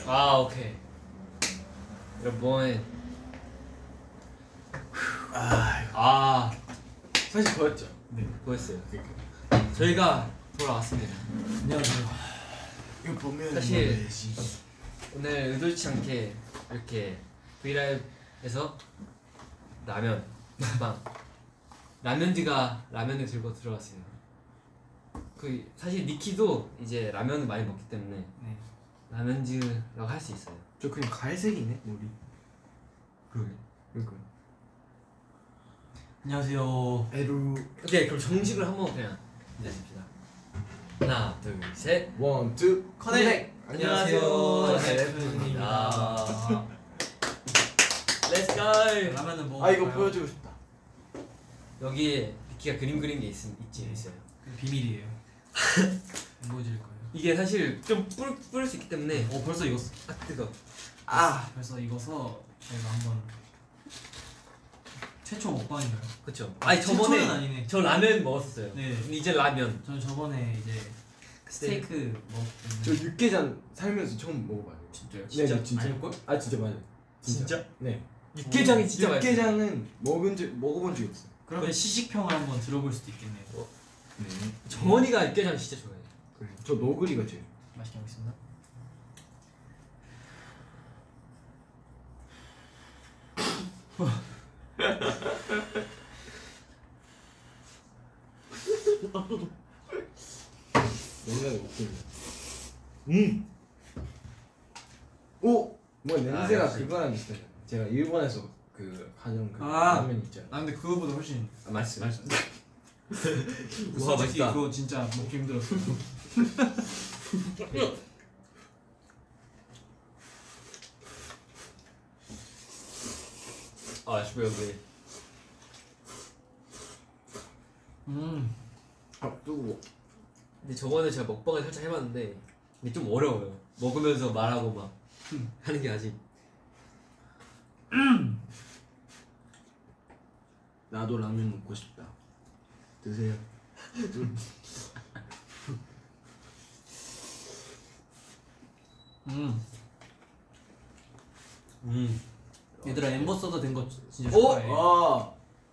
아 오케이. 여러분. 사실 보였죠? 네 보였어요. 저희가 돌아왔습니다. 안녕하세요. 이거 보면 사실 오늘 의도치 않게 이렇게 브이라이브에서 라면 먹방 라면지가 라면을 들고 들어왔어요. 그 사실 니키도 이제 라면을 많이 먹기 때문에 네. 라면지라고 할 수 있어요. 저 그냥 갈색이네 머리. 그러게. 그러니까. 안녕하세요. 에루. 오케이 그럼 정식으로 한번 그냥 인사드립시다. 하나 둘 셋. 원, 투, 커넥. 안녕하세요. 헬프입니다. Let's go. 라면은 뭐? 아 이거 보여주고 싶다. 여기에 니키가 그림 그린 게 있어요. 비밀이에요. 안 보여드릴 거예요. 이게 사실 좀 뿌릴 수 있기 때문에. 벌써 익었어. 아 뜨거. 벌써 익어서 저희가 한번 최초 먹방인가요? 그렇죠. 아니 저번에 최초는 아니네. 저 라면 먹었어요. 네. 근데 이제 라면. 저는 저번에 이제 스테이크 저 먹었는데. 육개장 살면서 처음 먹어봐요. 진짜요? 네, 진짜. 아닐걸? 아 진짜 맞아요. 진짜? 네. 육개장이 진짜 맛있어요. 육개장은 먹어본 적이 없어요. 그러면 시식평을 한번 들어볼 수도 있겠네요. 네. 정원이가 육개장 진짜 좋아해요. 그래. 저 노그리가 제일. 맛있게 먹겠습니다. 냉장에 웃깁니다. 오! 뭐 냄새가 역시. 그거랑 비슷해요. 제가 일본에서 그 가져온 그 아. 라면 있잖아요. 아 근데 그거보다 훨씬 맛있어요. 우와, 솔직히 맛있다. 그거 진짜 먹기 힘들었어요. 아 싶어요 여기. 아 뜨거워. 근데 저번에 제가 먹방을 살짝 해봤는데 이게 좀 어려워요. 먹으면서 말하고 막 하는 게 아직. 나도 라면 먹고 싶다. 드세요. 얘들아 엠버서더 된 거 진짜 오! 축하해. 아.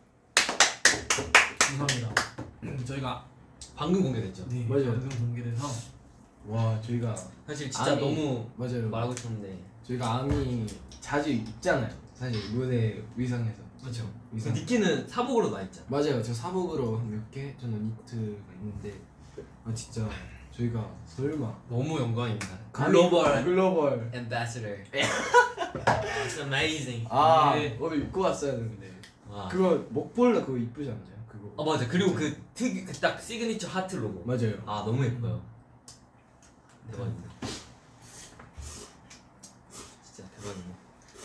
감사합니다. 저희가 방금 공개됐죠. 네, 맞아요. 방금 공개돼서 와 저희가 사실 진짜 아니, 너무 맞아요. 말하고 싶었는데. 저희가 암이 자주 입잖아요. 사실 무대 의상에서. 그렇죠. 의상. 니키는 사복으로 나 있잖아. 맞아요. 저 사복으로 몇 개, 저는 니트가 있는데 아 진짜 저희가 설마 너무 영광입니다. 글로벌 Ambassador. It's amazing. 아 네. 오늘 입고 왔어야 되는데 와. 그거 목폴라 그거 이쁘지 않나요? 그거 아 맞아. 그리고 그 특이 그 딱 시그니처 하트 로고. 맞아요. 아 너무 예뻐요. 대박입니다. 진짜 대박이네.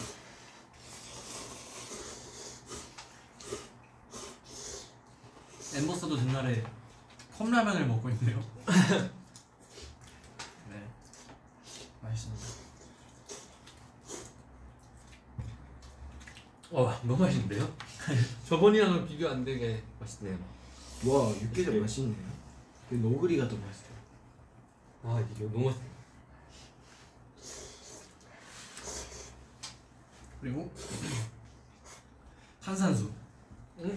엠버서더 된 날에 컵라면을 먹고 있네요. 네, 맛있습니다. 너무 맛있는데요? 저번이랑은 비교 안 되게 맛있네요. 와 육개장 맛있네요. 그 노그리가 더 맛있어요. 와 이게 너무 맛있어. 그리고 탄산수. 응?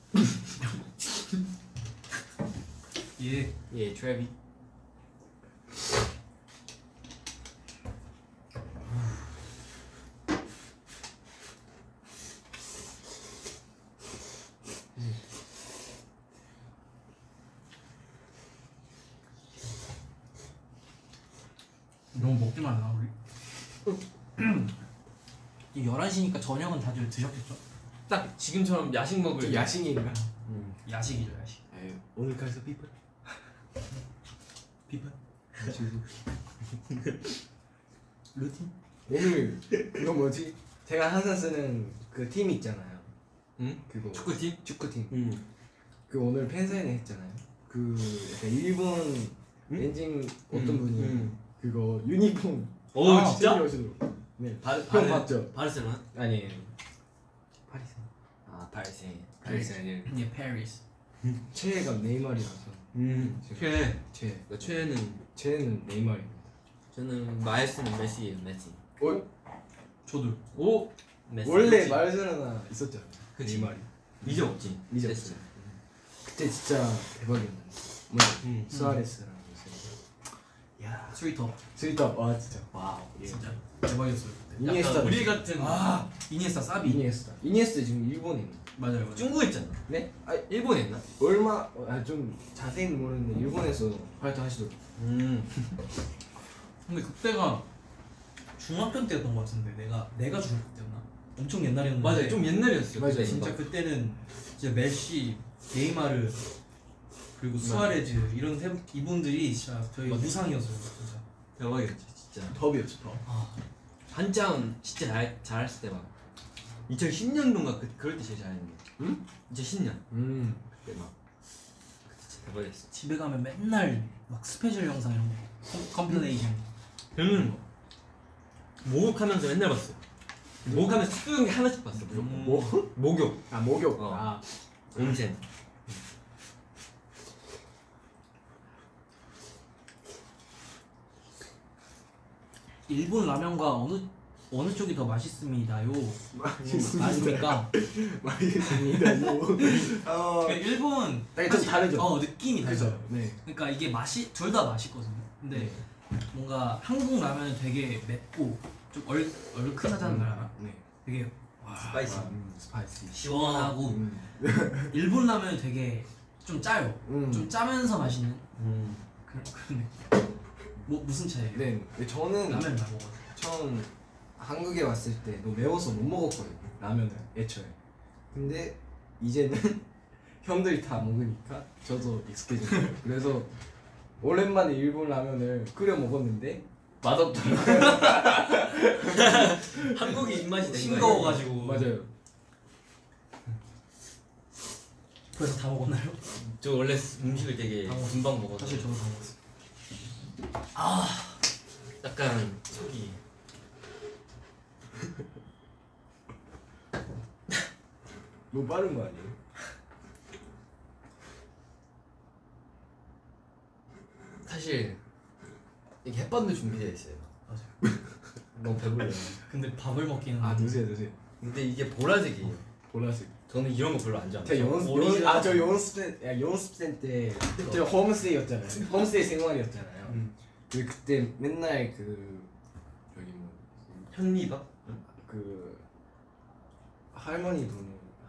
예, 트래비. 너무 먹기만 하나 우리? 11시니까 저녁은 다들 드셨겠죠? 딱 지금처럼 야식 먹을. 좀 야식인가? 야식이죠 야식. 에이, 오늘 가서 피플. 비프? 루틴? 오늘 그거 뭐지? 제가 항상 쓰는 그 팀 있잖아요. 응? 그거 축구팀? 축구팀. 그 오늘 팬사인회 했잖아요. 그 약간 일본 엔진 어떤 분이 그거 유니폼. 오 진짜? 챙겨오시더라고요. 네. 형 봤죠? 바르셀로나? 아니 파리스. 아 파리세. 예, 페리스. 최애가 네이마르라서. 최. 최애. 최애는 최애는 네이마르입니다. 저는 마에스는 메시예요. 메시. 저도. 오. 메시. 원래 마르셀로나 있었잖아. 그치. 네이마르. 이제 없지. 이제 됐어. 없지. 그때 진짜 대박이었는데. 뭐지? 수아레스랑 무슨. 야. 스위터. 스리탑. 와 진짜. 와우. 예. 진짜 대박이었어요. 그때. 이니에스타. 약간 우리 같은 이니에스타 사비. 이니에스타 지금 일본에 있는. 맞아요. 중국에 있잖아. 네? 아 일본에 있나? 얼마 좀 자세히는 모르는데 일본에서 활동하시더라고. 근데 그때가 중학교 때였던 것 같은데 내가 중학교 때였나? 엄청 옛날이었는데. 맞아요. 좀 옛날이었어요. 맞아요. 그때. 진짜 그때는 진짜 메시, 네이마르 그리고 수아레즈 이런 이분들이 진짜 저희 맞아요. 우상이었어요. 진짜. 대박이었지 진짜. 덥이었죠 덥. 한창 진짜 잘했을 때 막 2010년도인가 그럴 때 제일 잘했는데. 응? 2010년 그때 막 그때 진짜 대박이었어. 집에 가면 맨날 막 스페셜 영상 이런 거 컴필레이션. 저는 목욕하면서 맨날 봤어요. 목욕하면서 특별한 게 하나씩 봤어. 무조건. 뭐? 목욕. 아 목욕. 어. 아 온센. 일본 라면과 어느 쪽이 더 맛있습니다요? 맛있습니다. 아십니까? 알겠습니다. 그러니까 일본 좀 다르죠? 느낌이 그죠. 달라요. 네. 그러니까 이게 맛이 둘 다 맛있거든요. 근데 뭔가 한국 라면은 되게 맵고 좀 얼큰하다는 말 하나? 네. 되게 스파이시. 스파이시. 시원하고 일본 라면은 되게 좀 짜요. 좀 짜면서 맛있는 그런 느낌. 뭐 무슨 차이예요? 네. 저는 라면 잘 먹어요. 처음 한국에 왔을 때 너무 매워서 못 먹었거든요. 라면을 애초에. 근데 이제는 형들이 다 먹으니까 저도 익숙해진 거예요. 그래서 오랜만에 일본 라면을 끓여 먹었는데 맛없더라고요. 한국이 입맛이 된 거야. 싱거워가지고. 맞아요. 그래서 다 먹었나요? 저 원래 음식을 되게 금방 먹어서 사실 저도 다 먹었어요. 약간 속이 너무 빠른 거 아니에요? 사실 이게 햇반도 준비되어 있어요. 맞아요. 너무 배불러요. 근데 밥을 먹기는 드세요. 근데 이게 보라색이에요. 보라색. 저는 이런 거 별로 안 좋아해요. 제가 저 연습생 때 그때 홈스테이였잖아요. 홈스테이 생활이었잖아요. 그때 맨날 그 여기 뭐 현미밥? 그 할머니 분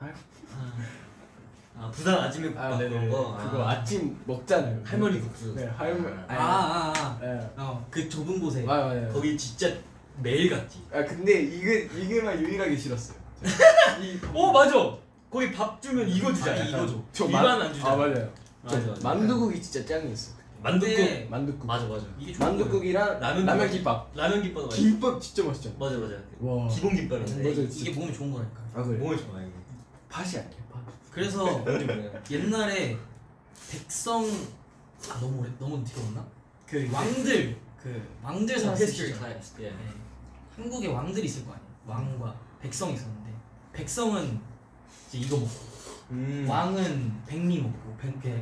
부산 아침에 국밥 그런 거. 그거 아침 먹잖아요. 할머니 국수. 네 할머니. 네. 그 좁은 곳에. 맞아요. 거기 진짜 매일 갔지. 아 근데 이게만 유일하게 싫었어요. 오 맞아. 거기 밥 주면 이거 주잖아. 아니, 이거 줘. 일반 안 주잖아. 맞아요. 맞아. 만두국이 진짜 짱이었어. 만두국. 만두국. 맞아. 이게 좋은 만두국이랑 라면 김밥. 라면 김밥도 맛있어. 김밥 진짜 맛있잖아. 맞아. 와. 기본 김밥인데. 맞아. 이게 몸에 좋은 거라니까. 아 그래. 몸에 좋아 이거. 팥이 아니야. 팥. 그래서 옛날에 백성 너무 뒤로 갔나? 그 왕들 살았을 시절. 예. 네. 한국에 왕들이 있을 거 아니에요. 왕과 백성이 있었는데 백성은 이제 이거 먹고 왕은 백미 먹고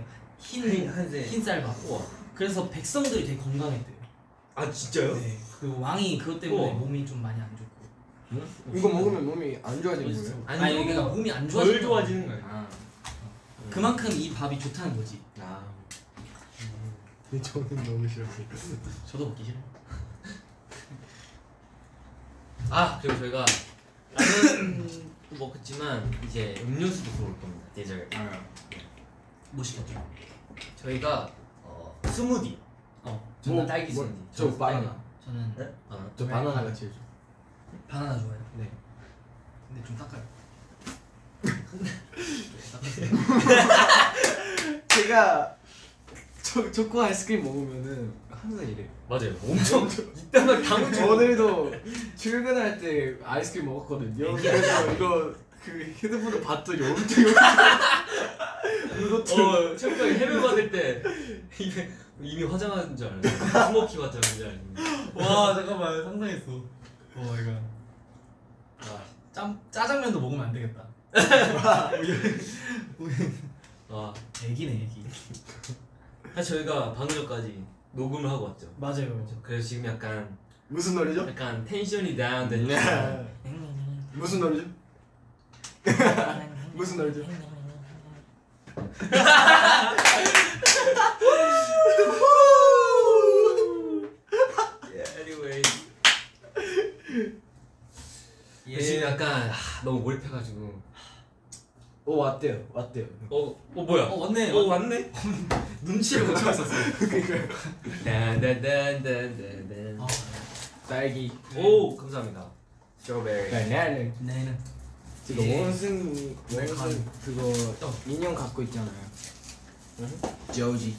흰쌀 밥. 그래서 백성들이 되게 건강했대요. 아 진짜요? 네. 그 왕이 그것 때문에 우와. 몸이 좀 많이 안 좋고. 이거 먹으면 몸이 안 좋아지는 거예요? 아니 그러니까 몸이 안 덜 좋아지는 좋아지는 거예요. 아. 그만큼 이 밥이 좋다는 거지. 저는 너무 싫었어요. 저도 먹기 싫어. 그리고 저희가 라면도 먹었지만 이제 음료수도 들어올 겁니다. 데저트. 뭐 시켰죠? 저희가 스무디. 저는 딸기 뭐, 스무디. 저 바나나. 저는 네? 저 바나나가 제일 좋아. 바나나 좋아해요. 네. 근데 좀 닦아요. 제가 초코 아이스크림 먹으면은 항상 이래요. 맞아요. 엄청 이따가 당근 오늘도 출근할 때 아이스크림 먹었거든요. 그래서 이거 그 휴대폰을 봤더니 엄청 이것도 체육관에 해외 받을 때 이미 화장한 줄 알았어. 스모키 화장한 줄 알았는데. 와 잠깐만 상상했어. 이거. 짜장면도 먹으면 안 되겠다. 애기네 애기. 사실 저희가 방금 전까지 녹음을 하고 왔죠. 맞아요. 그래서 지금 약간 무슨 노래죠? 약간 텐션이 다운된 무슨 노래죠? 무슨 노래죠? anyway. 지금 약간 너무 몰입해가지고. 오 왔대요. 뭐야? 왔네. 왔네. 눈치를 못 채웠었어요. 딴딴딴딴딴. 딸기. 오 감사합니다. 스트로베리. 네는. 지금 원숭이 그거 인형 갖고 있잖아요. 조지.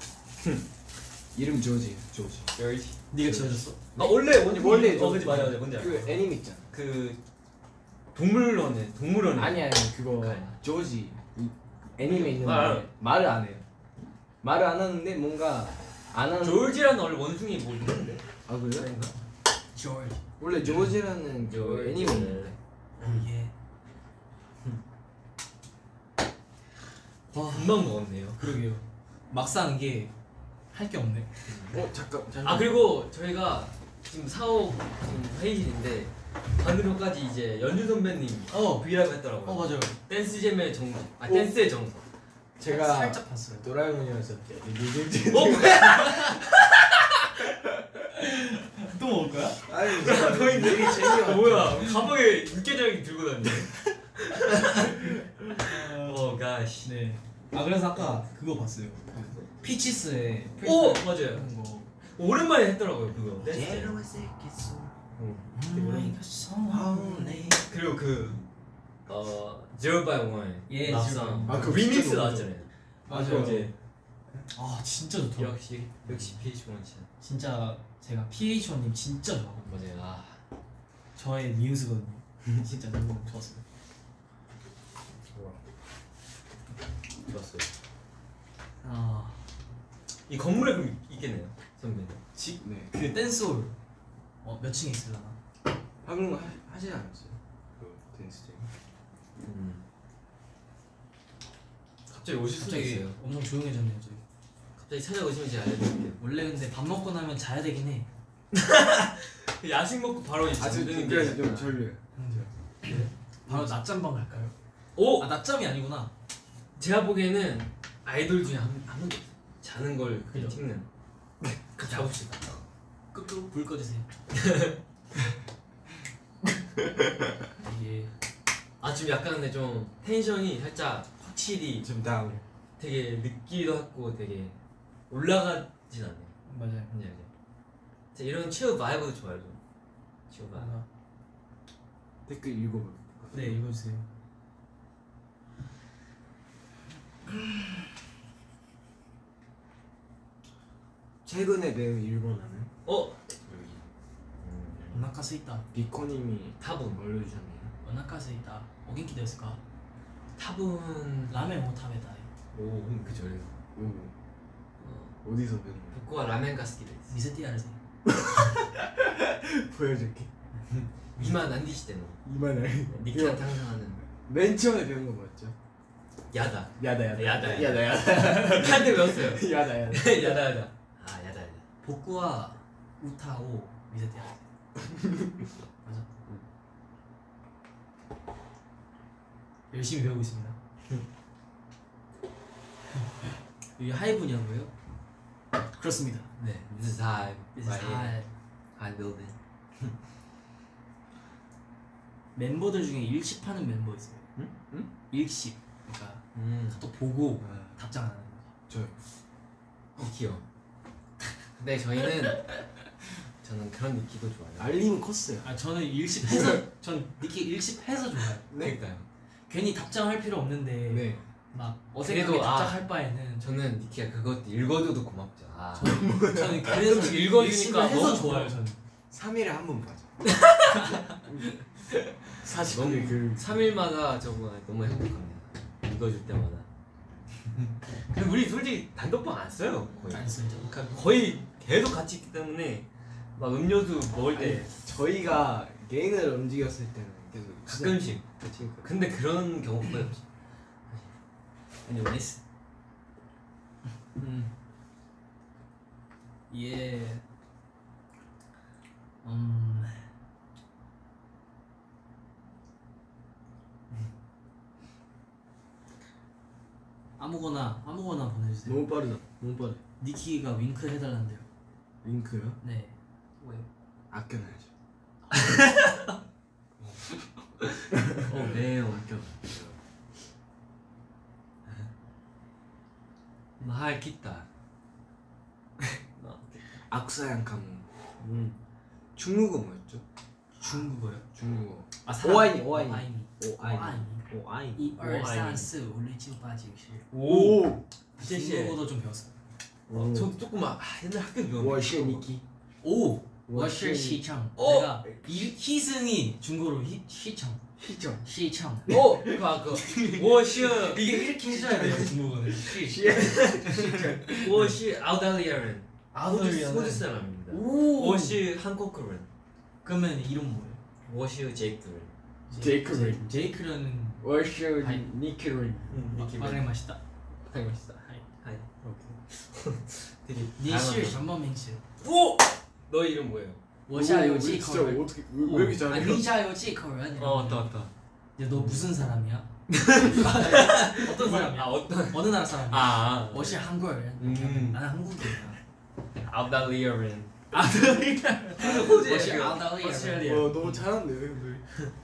이름 조지. 네가 지어줬어? 원래 원래 그지 맞아 뭔지 알아. 그 애니메 있잖아. 그 동물원에 아니 그거 조지 애니메 있는데 알아. 말을 안 해요. 말을 안 하는데 뭔가 안 하는. 조지라는 원래 원숭이 뭐 있는데. 아 그래요? 그런가? 조지. 원래 조지라는 그 애니메 있는데. 예. 금방 먹었네요. 그러게요. 막상 이게 할 게 없네. 잠깐. 그리고 저희가 지금 사옥 지금 회의실인데 반으로까지 이제 연준 선배님 브이라이브 했더라고요. 맞아요. 댄스잼의 정석. 댄스의 정석. 제가 살짝 봤어요. 도라에몽이었을 때. 또 먹을 거야? 아니 되게 재미없어. 뭐야? 가방에 육개장이 들고 다니네. 가시. 네. 그래서 아까 그거 봤어요. 피치스의 맞아요. 하는 거. 오랜만에 했더라고요 그거. 그리고 Zero by One. 예, 랍상. 그거 리믹스 진짜 나왔잖아요. 맞아요. 이제 진짜 좋더라. 역시 PH1 진짜. 진짜 제가 PH1님 진짜 좋아하거든요. 맞아요. 저의 뮤즈거든요. 진짜 너무 좋았어요. 좋았어요. 이 건물에 그럼 있겠네요, 선배님. 네. 그 댄스홀 몇 층에 있을라나? 방금 하지 않았어요? 그 댄스쟁. 갑자기 오실 수도 있어요. 엄청 조용해졌네요 저희. 갑자기 찾아오시면 제가 알려드릴게요. 원래 근데 밥 먹고 나면 자야 되긴 해. 야식 먹고 바로 이제 잠드는 게. 그래서 좀 졸려요. 바로 낮잠방 갈까요? 낮잠이 아니구나. 제가 보기에는 아이돌 중에 한 명도 자는 걸 그죠. 찍는. 자봅시다. 끄끄 불 꺼주세요. 이게 지금 약간 근데 좀 텐션이 살짝 확실히 좀 다운. 되게 늦기도 하고 되게 올라가진 않아요. 맞아요. 이제 이런 치어 바이브도 좋아요 좀. 치어 바이브. 댓글 읽어볼게요. 네 읽어주세요. 최근에 배운 일본어는? 여기. 오나카스 있다. 비코님이 타분. 올려주셨네요. 오나카스 있다. 오겐키 데스까? 타분. 라멘 오 타베다. 그 절요. 어디서 배운 거예요? 복고와 라멘 가스키도 있어. 미세티아르세. 보여줄게. 이만 난디시 때노. 이만해. 니키한테 항상 하는. 맨 처음에 배운 거 뭐였죠? 야다. 야다. 니키한테 배웠어요. 야다. 야다. 야다. 복구와 우타오 미세티아르세. 맞아. 열심히 배우고 있습니다. 이게 하이브냐고요? 그렇습니다. 네. This is high. This is high. High building. 멤버들 중에 일십하는 멤버 있어요. 응? 일십. 그러니까 또 보고 답장 안 하는 거. 저요. 니키요. 근데 저는 그런 니키도 좋아요. 알림은 컸어요. 저는 일십해서 전 니키 일십해서 좋아요. 그러니까요. 괜히 답장할 필요 없는데 네. 막 어색하게 그래도, 답장할 바에는 저는 니키가 그것도 읽어줘도 고맙죠. 저는 그래서 그렇게 읽어주니까 해서 너무 좋아요. 저는 3일에 한 번 봐줘. 40분의 글. 3일마다 저거 너무 행복합니다. 읽어줄 때마다. 근데 우리 솔직히 단독방 안 써요. 거의. 안 쓰죠. 그러니까 거의 계속 같이 있기 때문에 막 음료수 먹을 때 저희가 개인을 움직였을 때는 계속 가끔씩. 그치. 근데 그런 경우가 거의 없지. anyways. 예. 아무거나 보내주세요. 너무 빠르다. 너무 빠르. 니키가 윙크 해달란대요. 윙크요? 네. 왜? 아껴놔야죠. 네, 아껴. 말 기타. 악사양 카모. 중국어 뭐였죠? 중국어요? 중국어. 아, 오아이니. 오아이니. 5 1、2、3、4、5、6、7、8、9、10 오. 중국어도 좀 배웠어요. 저도 조금만 옛날 학교 배웠는데. 我是 니키. 오! 我是 시청. 어! 내가 희승이 중국어로 시청. 시청. 시청. 그 워시 이게 이렇게 해줘야 돼요 중국어는. 워시 아우달리아는 아우달리아는 호주 사람입니다. 오! 워시 한국어는 그러면 이름 뭐예요? 워시 제이크는. 제이크는. 제이크라는 我是 하이. 니키를. 빠르게 맛있다. 되게 맛있다. 하이. 되게 你是什么名字? 오! 너 이름 뭐예요? 我下有 진짜 忌口人. 어떻게 왜 이렇게 잘해? 你下有忌口人. 왔다. 야, 너 무슨 사람이야? 어떤 사람이야? 어떤? 어느 나라 사람이야? 아. 我是韩国人. 나는 한국인이야. 아우달리아는. 호주에. 我是 아우달리아. 오스트레일리아. 너무 잘하는데 형들.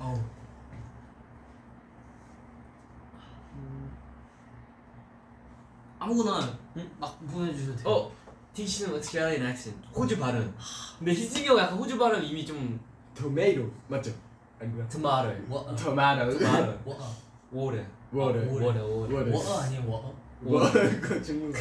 아무거나 막 보내주셔도 돼요. DC는 Australian accent. 호주 발음. 근데 희승이 형 약간 호주 발음 이미 좀 토마토 맞죠? 아니고요. tomato. 토마토. water. 워터. water. 워어 아니에요 워어? 그거 중국어.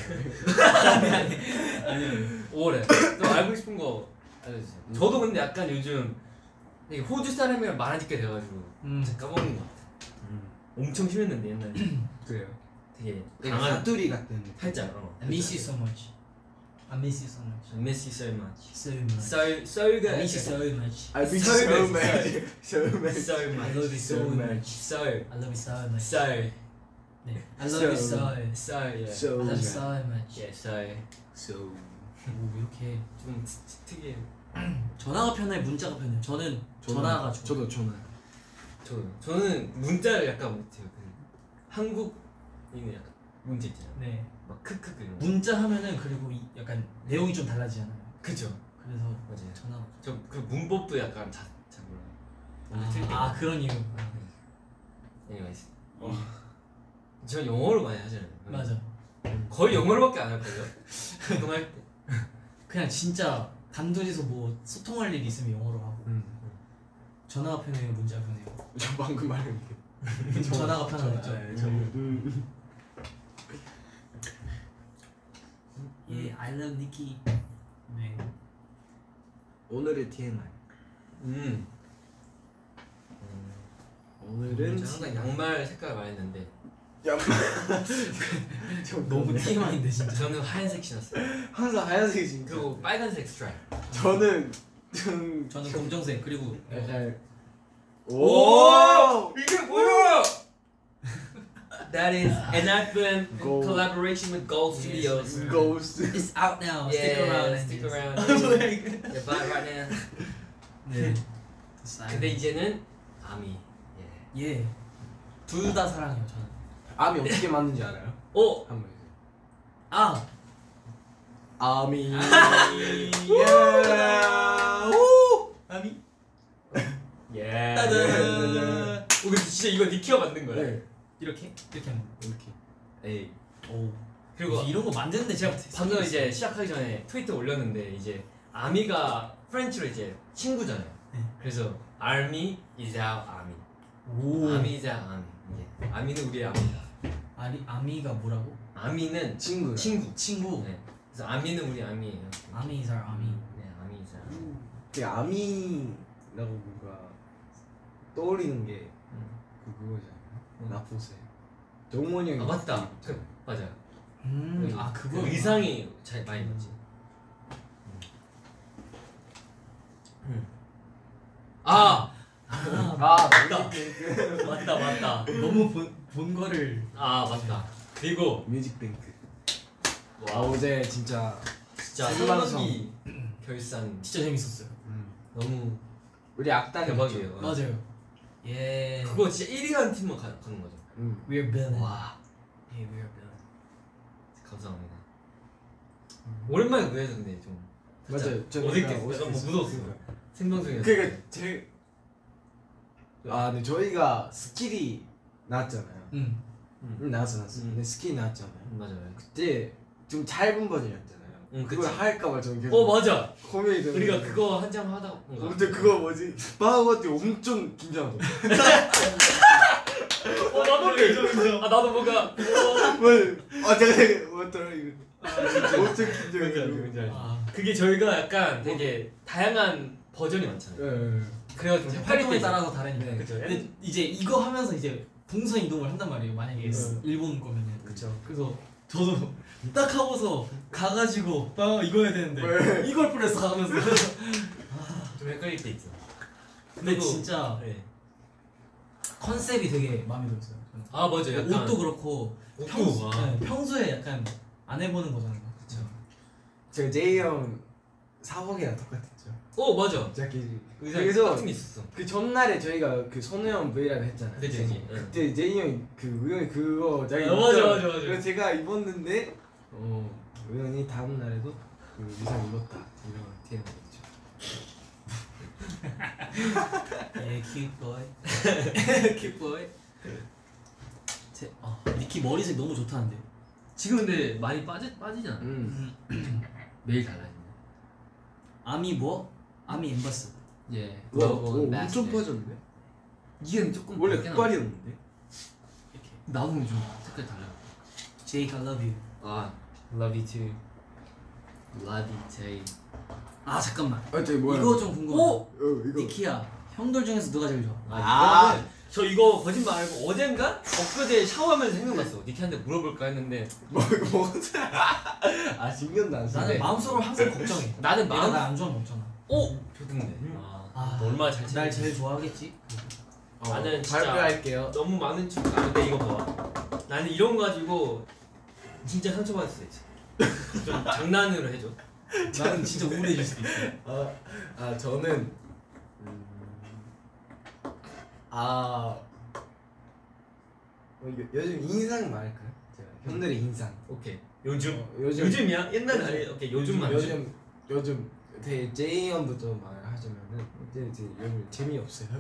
water. 또 알고 싶은 거 알려주세요. 저도 근데 약간 요즘 되게 호주 사람이랑 말하니까 돼가지고 까먹는 것 같아. 엄청 심했는데 옛날에. 그래요. 되게 강한 사투리 같은. 살짝. I miss you so much. I miss you so much. I miss you so much. So much. So가 I miss you so much. I miss so you so much. much. So much. so I much. love you so much. So I love you so much. so 네. I love you so. so yeah. So I love you so much. Yeah, so So. 뭐 이렇게 좀 특이해. 전화가 편해 문자가 편해. 저는 전화가 좋아. 저도 전화. 저는 문자를 약간 못해요. 그 한국인은 약간 문자 있잖아요. 네. 막 크크 이런 거. 문자 하면은 그리고 약간 내용이 좀 달라지잖아요. 그죠. 그래서 맞아요. 전화가. 저그 문법도 약간 잘 몰라요. 아 그런 이유. anyways. 저 영어로 많이 하잖아요. 맞아. 거의 영어로밖에 안 할걸요. 운동할 때. 그냥 진짜 단둘이서 뭐 소통할 일 있으면 영어로 하고. 전화가 편해요, 문자가 편해요. 저 방금 말했는데. 전화가 편하죠. 예, I love Nikki. 네. 오늘의 TMI. 오늘은 항상 양말 색깔 많이 했는데 너무 TMI인데 진짜. 저는 하얀색 신었어요. 항상 하얀색이 진짜. 그리고 빨간색 스트라이프. 저는 검정색 그리고 약간 오! 이게 뭐야? That is an album in Gold. collaboration with Gold Studios. Ghost. It's out now. Yeah, Stick around. stick around. Yeah, buy it right now. 네. 근데 이제는 아미. 예. 둘 다 사랑해요 저는. 암이 어떻게 맞는지 알아요? 오! 한번 해주세요. 아. 아미. 예. 아미. 예. 따단. 오, 근데 진짜 이거 니키가 만든 거야? 네. 이렇게 하면 이렇게. 에이. 오. 그리고 이런 거 만드는데 제가 방금 이제 시작하기 전에 트위터 올렸는데 이제 아미가 프렌치로 이제 친구잖아요. 네. 그래서 army is our army. 오. 아미 is our army. 이제 아미는 우리의 아미다. 아미가 뭐라고? 아미는 친구. 친구. 네. 그래서 아미는 우리 아미예요. 아미 is our 아미. 네, 아미 is our army. 그 아미라고 뭔가 떠올리는 게 그거잖아요. 나포세. 정원이 형이. 아 맞다. 맞아요. 아 그거 의상이 잘 많이 맞지. 맞다. 너무 본 거를 아 맞다. 그리고 뮤직뱅크. 와 어제 진짜 진짜 생방송. 상반기 결산 진짜 재밌었어요. 너무 우리 악당 대박이에요. 맞아요. 예. 그거 진짜 1위 한 팀만 가는 거죠. We're villain. 와 예, we're villain. 감사합니다. 오랜만에 무대했는데 좀 맞아요. 어저께 약간 뭐 묻었어요. 생방송이었어. 그러니까 근데 저희가 스킬이 나왔잖아요. 나왔어. 근데 스킬이 나왔잖아요. 맞아요. 그때 좀 짧은 버전이었잖아요. 그걸 그치. 할까봐 좀 계속 맞아. 고민이 되는. 우리가 그거 한참 하다가 근데 그거 뭐지? 바우한테 엄청 긴장하더라고. 나도 그래. 나도 뭔가 제가 뭐더라 이거. 엄청 긴장해가지고. 그게 저희가 약간 되게 다양한 버전이 많잖아요. 그래가지고 헷갈릴 때 활동에 따라서 다르니까. 네, 그쵸. 근데 이제 이거 하면서 이제 동선 이동을 한단 말이에요. 만약에 일본 거면은. 그쵸. 그래서 저도 딱 하고서 가가지고 이거 해야 되는데 이걸 프레스 가면서 좀 헷갈릴 때 있어. 근데 그래도- 진짜 네. 컨셉이 되게 마음에 들었어요. 맞아. 약간 옷도 그렇고 옷도 평소에 약간 안 해보는 거잖아요. 그쵸. 제가 제이 형 사복이랑 똑같았죠. 맞아. 자켓이. 의사 그래서 같은 게 있었어. 그 전날에 저희가 그 선우 형 브이라고 했잖아요. 그치. 그때 제이 형이 그 우영이 그거 자기 맞아. 그래서 제가 입었는데 우영이 다음 날에도 그 의상 입었다 이런 티가 났죠. 예, cute boy. cute boy. 니키 머리색 너무 좋다는데. 지금 근데 많이 빠지잖아. 매일 달라진다. 아미 뭐? 아미 엠버스. 예. 엄청 빠졌네. 이게 조금 원래 밝게 흑발이었는데. 이렇게. 나오면 좀 색깔 달라. Jake, I love you. Love you too. Love you, Jay. 잠깐만. 저기 뭐야? 이거 좀 궁금해. 이거. 니키야, 형들 중에서 누가 제일 좋아? 이거는 저 이거 거짓말 알고 어젠가 엊그제 샤워하면서 생각났어. 니키한테 물어볼까 했는데 뭐 신경도 안 써. 나는 마음속으로 항상 걱정해. 나는 내가 마음. 나 안 좋아하면 없잖아. 좋던데. 너 얼마나 잘 날 챙기지? 제일 좋아하겠지? 나는 진짜 발표할게요. 너무 많은 척. 근데 이거 봐. 나는 이런 거 가지고 진짜 상처받을 수 있어. 좀 장난으로 해줘. 나는 진짜 우울해질 수도 있어. 저는 요즘 인상 말할까요? 형들의 인상. 오케이. 요즘. 요즘 요즘이야? 옛날에 아니. 오케이. 요즘만. 요즘 되게 제이 형부터 말하자면은 이제 요즘 재미없어요.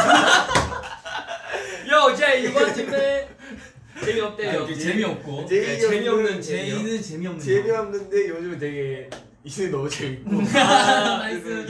요 제이 이번 팀에 재미없대요. 재미없고. 재미없는 제이는 재미없는. 재미없는데 요즘 되게 이제 너무 재밌고. 나이스.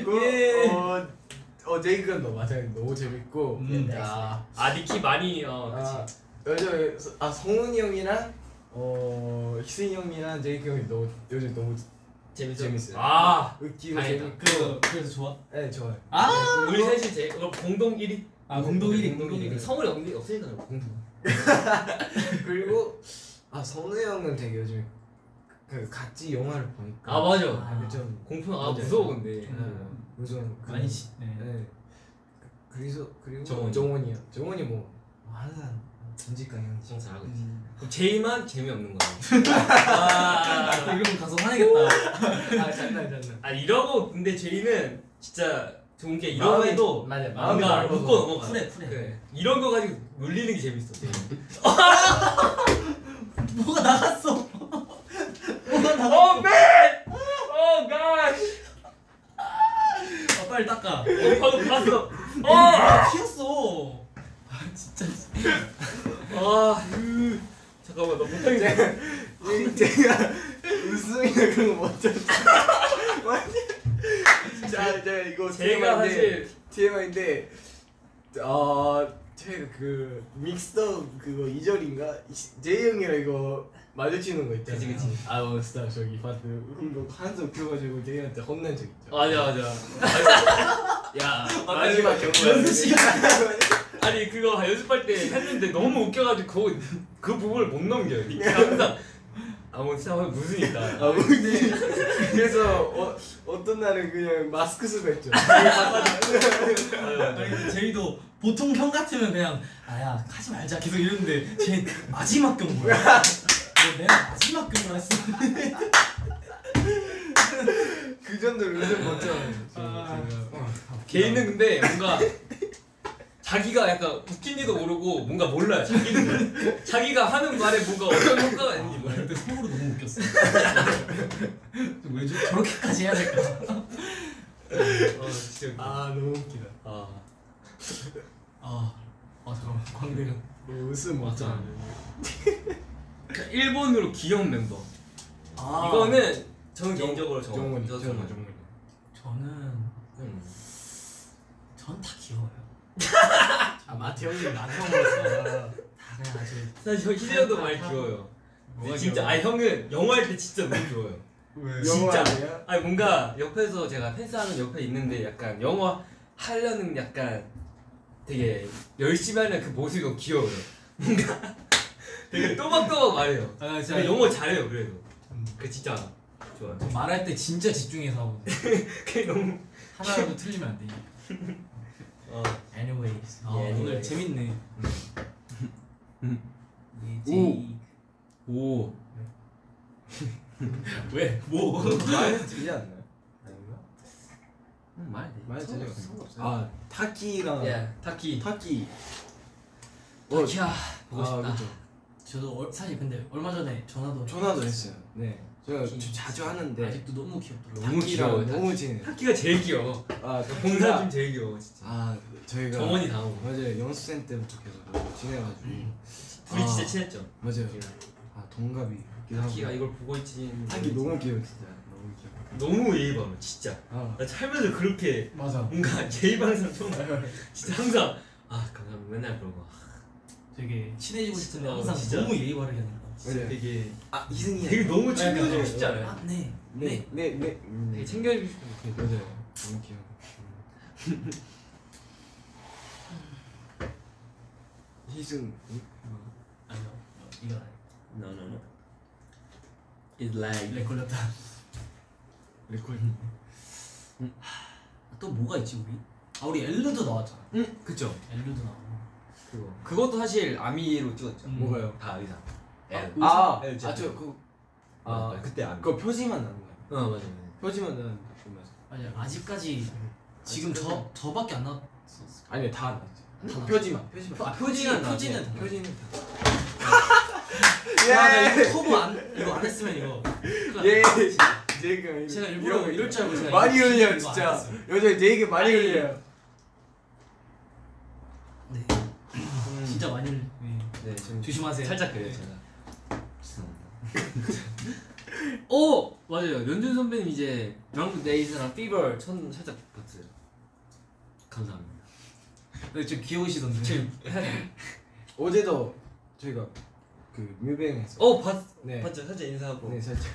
제이가 너무 재밌고. 니키 많이 그치. 요즘 성훈이 형이랑 희승이 형이랑 제이크 형이 요즘 너무 재밌어요. 웃기고 재밌고. 그래서 좋아? 네 좋아요. 우리 셋이 공동 1위. 공동 1위. 성훈이 없으니까 공동. 그리고 성우 형은 되게 요즘 그 같이 영화를 보니까 맞아. 좀 공포 무서워 근데. 무서운 많이 네. 그리고 정원이. 정원이 뭐 항상 정직한 형이지. 잘하고 있지. 그럼 제이만 재미없는 거야. 이러면 가서 화내겠다. 장난. 이러고 근데 제이는 진짜 좋은 게 이러고 해도 마음이 뭔가 넓어서. 웃고 넘어가. 쿨해. 그래. 이런 거 가지고 놀리는 게 재밌어. 제이는. 뭐가 나갔어? man! Oh gosh! 빨리 닦아. 방금 봤어. 튀었어. 진짜. 잠깐만 나 못하겠네. 제가 웃음이나 그런 거 못했어. 제가 이거 제가 사실 TMI인데 제가 그 믹스더 그거 2절인가 제이 형이랑 이거 마주치는 거 있잖아요. 그치. 스타 저기 파트 한숨 펴가지고 제이한테 혼낸 적 있죠. 맞아. 야 마지막 경고야. 아니 그거 연습할 때 했는데 너무 웃겨가지고 그 부분을 못 넘겨요. 이게 항상 뭐 진짜 무슨이다. 그래서 어떤 날은 그냥 마스크 쓰고 했죠. 아니 제이도 보통 형 같으면 그냥 야 하지 말자 계속 이러는데 쟤 마지막 경고야. 내가 마지막 경고를 했어. 그 정도로 요즘 멋져요. 걔는 근데 뭔가 자기가 약간 웃긴지도 모르고 뭔가 몰라요. 자기가 하는 말에 뭔가 어떤 효과가 있는지 몰라요. 근데 속으로 너무 웃겼어. 왜 저렇게까지 해야 될까? 진짜. 너무 웃기다. 잠깐만 광대가 웃음 맞아. 일본으로 귀여운 멤버. 아. 이거는 저는 개인적으로 정훈이. 저는 전 다 귀여워요. 마태 형님 나태형으로서 다 그냥 아주 사실 저 희재형도 많이 귀여워요. 근데 진짜 형은 영화 할 때 진짜 너무 좋아요. 왜? 진짜. 영화야? 뭔가 옆에서 제가 팬싸하는 옆에 있는데 약간 영화 하려는 약간 되게 열심히 하는 그 모습이 너무 귀여워요. 뭔가 되게 또박또박 말해요. 근데 영어 잘해요 그래도. 그 진짜 좋아요. 말할 때 진짜 집중해서 하거든요. 그게 너무 하나라도 틀리면 안 돼. Anyways. 오늘 재밌네. 오. 왜? 뭐? 말해도 되지 않나요? 아닌가? 말해 되죠. 타키랑 타키. 타키야 보고 싶다. 그죠. 저도 사실 근데 얼마 전에 전화도 했어요. 네. 제가 타키. 자주 하는데 아직도 너무 귀엽더라고요. 너무 귀여워. 너무 친해. 타키가 제일 귀여워. 봉사 중 제일 귀여워 진짜. 저희가 정원이 다 오고. 맞아요. 연습생 때부터 계속 너무 친해가지고 둘이 진짜 친했죠. 맞아요. 동갑이 타키가 이걸 보고 있지. 타키 너무 귀여워 진짜. 너무 귀여워. 너무 예의 바르 진짜. 나 살면서 그렇게 맞아. 뭔가 예의 바른 사람 처음 봐요. 진짜 항상 감사합니다 맨날 그러고. 되게 친해지고 싶은데 진짜, 항상 진짜. 너무 예의 바르게 하는 거. 맞아요. 되게 이승이야. 되게 너무 네, 챙겨주고 싶지 않아요? 네. 되게 챙겨주고 싶은 거. 맞아요. 너무 귀여워. 희승 아니요. 이거 No. It's like. 렉 걸렸다. 레코드. 또 뭐가 있지 우리? 우리 엘르도 나왔잖아. 그쵸. 엘르도 나오고. 그것도 사실 아미로 찍었죠. 뭐가요? 다 의상. 그때 아미. 그거 표지만 나는 거야. 맞아. 표지만 나는 아니 아직까지 지금 저밖에 안 나왔었어. 아니 다 나왔지. 다 표지만. 표지는 다. 표지는 다. 나 이거 커버 이거 안 했으면 이거. 제가 일부러 이럴 줄 알고 제가 많이 이거 흘려요 안 진짜. 했어요. 요즘 되게 많이 아니, 흘려요. 네. 진짜 많이 흘려. 네, 좀 조심하세요. 살짝 그래요 제가. 죄송합니다. 맞아요. 연준 선배님 이제 명문 데이즈랑 피버 살짝 봤어요. 감사합니다. 네, 좀 귀여우시던데. 지금 어제도 저희가 그 뮤뱅에서 네. 봤죠. 살짝 인사하고. 네 살짝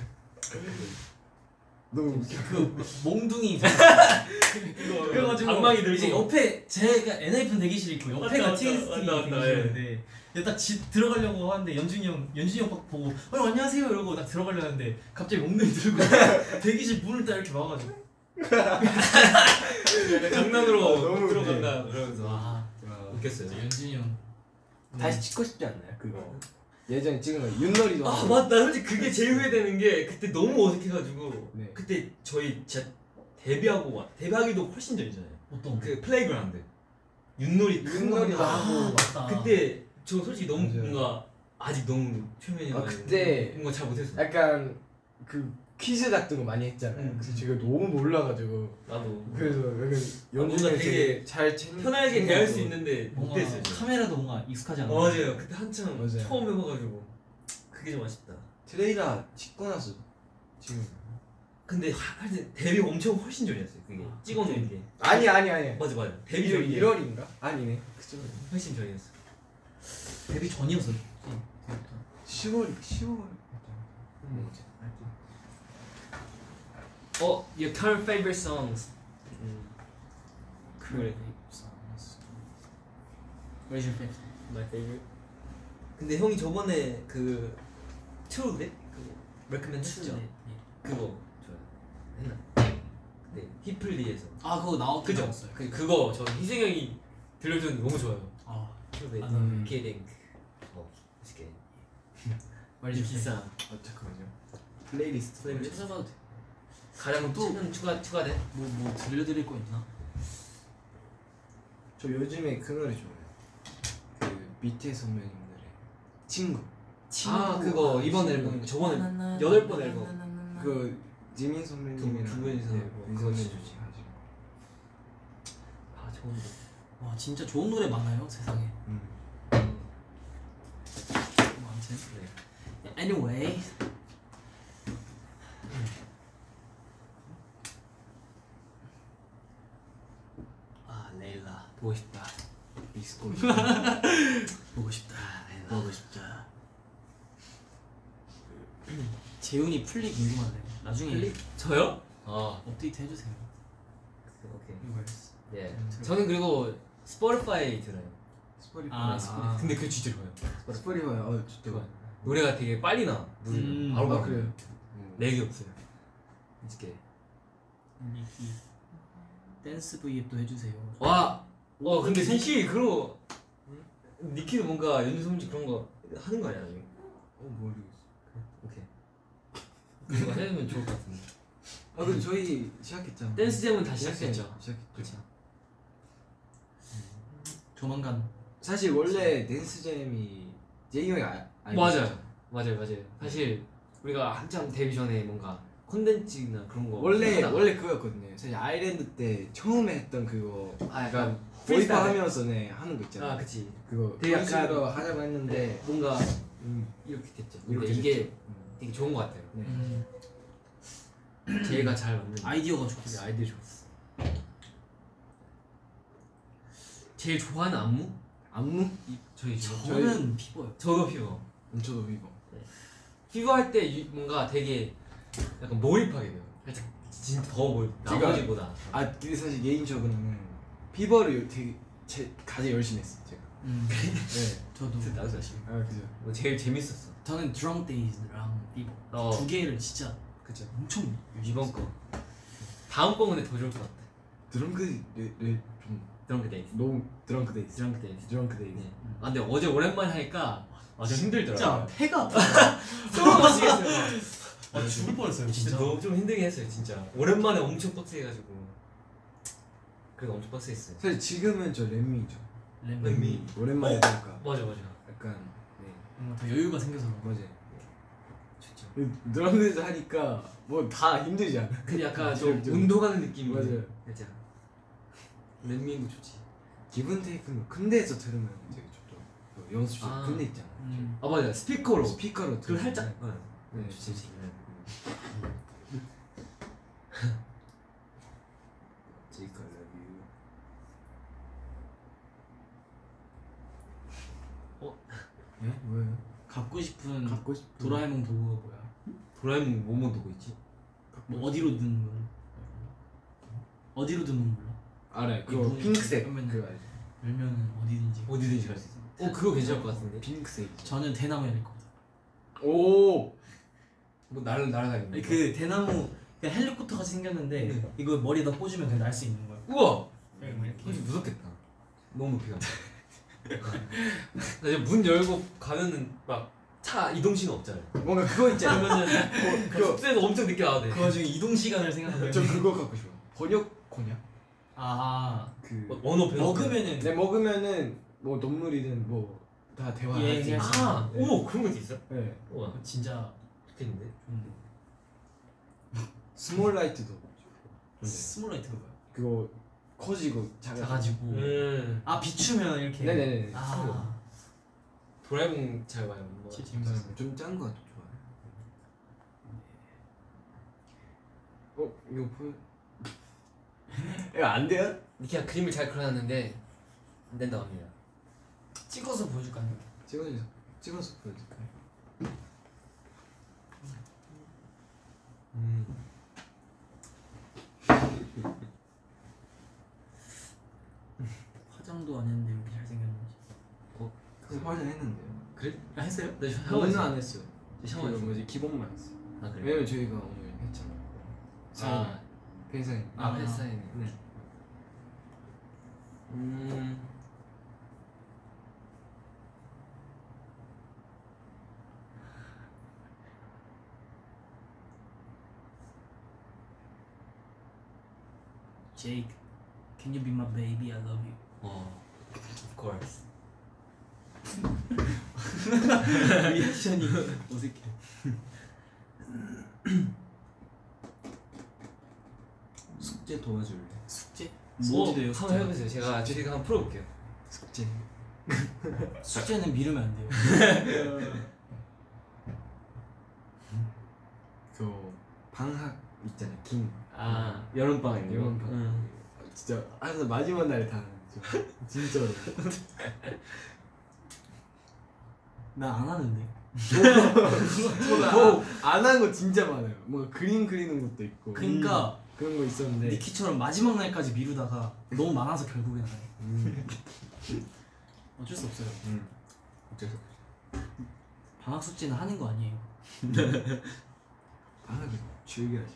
너무 웃겨. 그 몽둥이 그래가지고 방망이 들고 이제 옆에 제가 NF 대기실 있고 옆에가 맞다, TXT 맞다, 대기실인데 딱 들어가려고 하는데 연준이 형 딱 보고 안녕하세요 이러고 딱 들어가려는데 갑자기 몽둥이 들고 대기실 문을 딱 이렇게 막아가지고 장난으로 너무 들어간다 그러면서 웃겼어요. 연준이 형 다시 찍고 싶지 않나요 그거? 예전에 찍은 거 윷놀이도 하고. 맞다. 솔직히 그게 제일 후회되는 게 그때 너무 어색해가지고 네. 그때 저희 진짜 데뷔하기도 훨씬 전이잖아요. 어떤 그 플레이그라운드 윷놀이도 하고. 맞다. 그때 저 솔직히 너무 맞아요. 뭔가 아직 너무 초면이어서 그때 뭔가 잘 못했어요. 약간 그 퀴즈 같은 거 많이 했잖아요. 그래서 제가 너무 몰라가지고 나도 그래서 약간 뭔가 연준이 되게 잘 편하게 대할 수 있는데 뭔가 못했어요. 제가. 카메라도 뭔가 익숙하지 않아. 맞아요. 그때 한참 맞아요. 처음 해봐가지고 그게 좀 아쉽다. 트레이라 찍고 나서 지금 근데 하여튼 데뷔 엄청 훨씬 전이었어요. 그게 찍어놓은 게. 아니 맞아. 데뷔 전이 1월인가? 아니네. 그죠. 훨씬 전이었어. 데뷔 전이었어. 10월. Your current favorite songs. 그래. Where's your favorite? My favorite. 근데 형이 저번에 그 트루데 그거 레코멘드 했죠. 그거 좋아요. 했나? 그때 히플리에서. 그거 나왔긴 그죠? 나왔어요. 그거 저 희승 형이 들려줬는데 너무 좋아요. 트루데. Kidding. 맛있게. Where's your 비싸. 잠깐만요. 플레이리스트. favorite? 찾아봐도 돼. 가장 또- 최근 추가돼? 뭐 들려드릴 거 있나? 저 요즘에 그 노래 좋아해요. 그 밑에 선배님들의 친구. 아 그거 이번 앨범 저번에 8번 앨범 그 지민 선배님이랑 두 분이서 뭐 이 그거 선배 진짜 좋지. 아 좋은데 와 진짜 좋은 노래 많아요 세상에. 음. 뭐 아무튼 네. anyway 아 레일라 보고 싶다 미스코. 보고 싶다. 레일라. 보고 싶다. 재훈이 플리 궁금하네요. 나중에 클릭? 저요? 아 업데이트 해주세요. 오케이 유월스. 예 저는 그리고 스포티파이 들어요 스포티파이. 아, 스포티파이. 근데 그게 진짜 좋아요 스포티파이. 좋다. 좋아요 노래가 되게 빨리 나 바로 아 가 그래요. 렉이 없어요 이렇게 니키 댄스 V앱도 해주세요. 와 근데 니키 그거 니키도 뭔가 연주소문지 그런 거 하는 거 아니야 나중에? 모르겠어. 오케이 그거 해주면 좋을 것 같은데 아 근데 저희 시작했잖아. 댄스잼은 다시 시작했죠 시작했죠. 그렇죠 조만간 사실 원래 댄스잼이 제이 형이 알고 있었죠. 맞아요 사실 우리가 한참 데뷔 전에 뭔가 콘텐츠나 그런 거 원래 하다가 그거였거든요. 사실 아일랜드 때 처음에 했던 그거 아 약간 약간 보이프 프리스타일. 하면서 하는 거 있잖아. 아 그치 그거 되게 그런 약간- 식으로 하자고 했는데 뭔가 음, 이렇게 됐죠 이렇게 근데 이게 됐죠. 되게 좋은 것 같아요 네. 제가 잘 만든 아이디어가 되게 좋았어. 아이디어 좋았어 제일 좋아하는 안무? 안무? 저희 저는 피버요. 저도 피버 저도 위버. 피버 할 때 뭔가 되게 약간 몰입하게 돼요 살짝 진짜 더 몰입 제가- 나머지보다 아 근데 사실 개인적으로는 피버를 되게 가장 열심히 했어 제가. 네. 저도 나도 사실 아 그죠. 뭐 제일 재밌었어 저는 드렁 데이즈랑 피버 두 개를 진짜 그쵸 엄청 이번 거 다음 거 근데 더 좋을 것 같아 드렁크 좀 드렁크 데이즈 너무 드렁크 데이즈. 드렁크 데이즈 드렁크 데이즈. 네. 아 근데 어제 오랜만에 하니까 좀 힘들더라고요 진짜 폐가 또 마시겠어요 죽을 뻔했어요 진짜 너무 좀 힘들게 했어요 진짜 오랜만에 엄청 빡세해가지고 그래도 엄청 빡세했어요 사실 지금은 저 렛미죠. 램미 오랜만에 하니까 맞아 약간 네 뭔가 더 여유가 생겨서 그런 맞아. 좋죠 드럼 데이즈 하니까 뭐 다 힘들지 않아? 근데 약간 좀- 좀 운동하는 느낌이 맞아요. 진짜 렛미도 좋지 기분 테이크는 큰 데에서 들으면 되게 좋죠. 그 연습실 아. 큰 데 있잖아. 아 맞아 스피커로 스피커로 그 들으면 살짝 네, 좋지 좋지 Take I love you. 예? 뭐예요? 갖고 싶은 갖고 싶은 도라에몽 도구가 뭐야? 도라에몽 뭐뭐 두고 있지? 뭐 어디로 두는 거야? 어디로 두는 건 몰라? 알아요. 그거 이거 핑크색 그러면- 그거 알죠? 열면은 어디든지. 어디든지 갈 수 있어 그거 괜찮을 것 같은데 핑크색. 저는 대나무에 낼 겁니다. 오. 뭐 날아다니는 아니, 거 그 대나무 그냥 헬리콥터 같이 생겼는데 네. 이거 머리에다 꽂으면 그냥 날 수 있는 거야. 우와 이렇게. 그거 무섭겠다 너무 높이 가면 나 이제 문 열고 가면은 막 차 이동 신호 없잖아요 뭔가 그거 있잖아요. 그러면은 그 숙소에서 엄청 늦게 나와야 돼 그 와중에 이동 시간을 생각하면 저 그거 갖고 싶어. 번역 곤약. 아 그 언어 배워 먹으면은 내 먹으면은 뭐 동물이든 뭐 다 대화할 수 예, 있어. 아, 네. 오 그런 것도 있어? 네. 우와 진짜 좋겠는데? 스몰 라이트도. 스몰라이트가 뭐야? 그거 커지고 작아지고 아 비추면 이렇게 네네네. 아 도라에몽 잘 봐요 뭐. 진짜 재밌었어. 좀짠 거 좋아요. 이거 보여? 이거 안 돼요? 니키가 그림을 잘 그려놨는데 안 된다고 합니다 찍어서 보여줄까요? 찍어서 보여줄까요? 화장도 안 했는데 이렇게 잘생겼는지. 그래서 화장했는데요. 그래? 아 했어요? 네 오늘 안 했어요. 샤워 그 뭐지 기본만 했어요. 아 그래? 왜냐면 저희가 오늘 했잖아. 아, 팬사인. 아 팬사인회 네. Jake, can you be my baby? I love you. Of course. 리액션이 어색해. 숙제 도와줄래? 숙제? 뭐 돼요? 한번 해보세요. 제가 한번 풀어볼게요. 숙제. 숙제는 미루면 안 돼요. 그 방학 있잖아. 긴. 여름방학이요. 여름방학. 진짜 항상 마지막 날에 다 진짜로. 나 안 하는데. 안 한 거 진짜 많아요. 뭐 그림 그리는 것도 있고. 그러니까 그런 거 있었는데. 니키처럼 마지막 날까지 미루다가 너무 많아서 결국엔 안 해. 어쩔 수 없어요. 어쩔 수 없어. 방학 숙제는 하는 거 아니에요. 방학을 즐겨야지.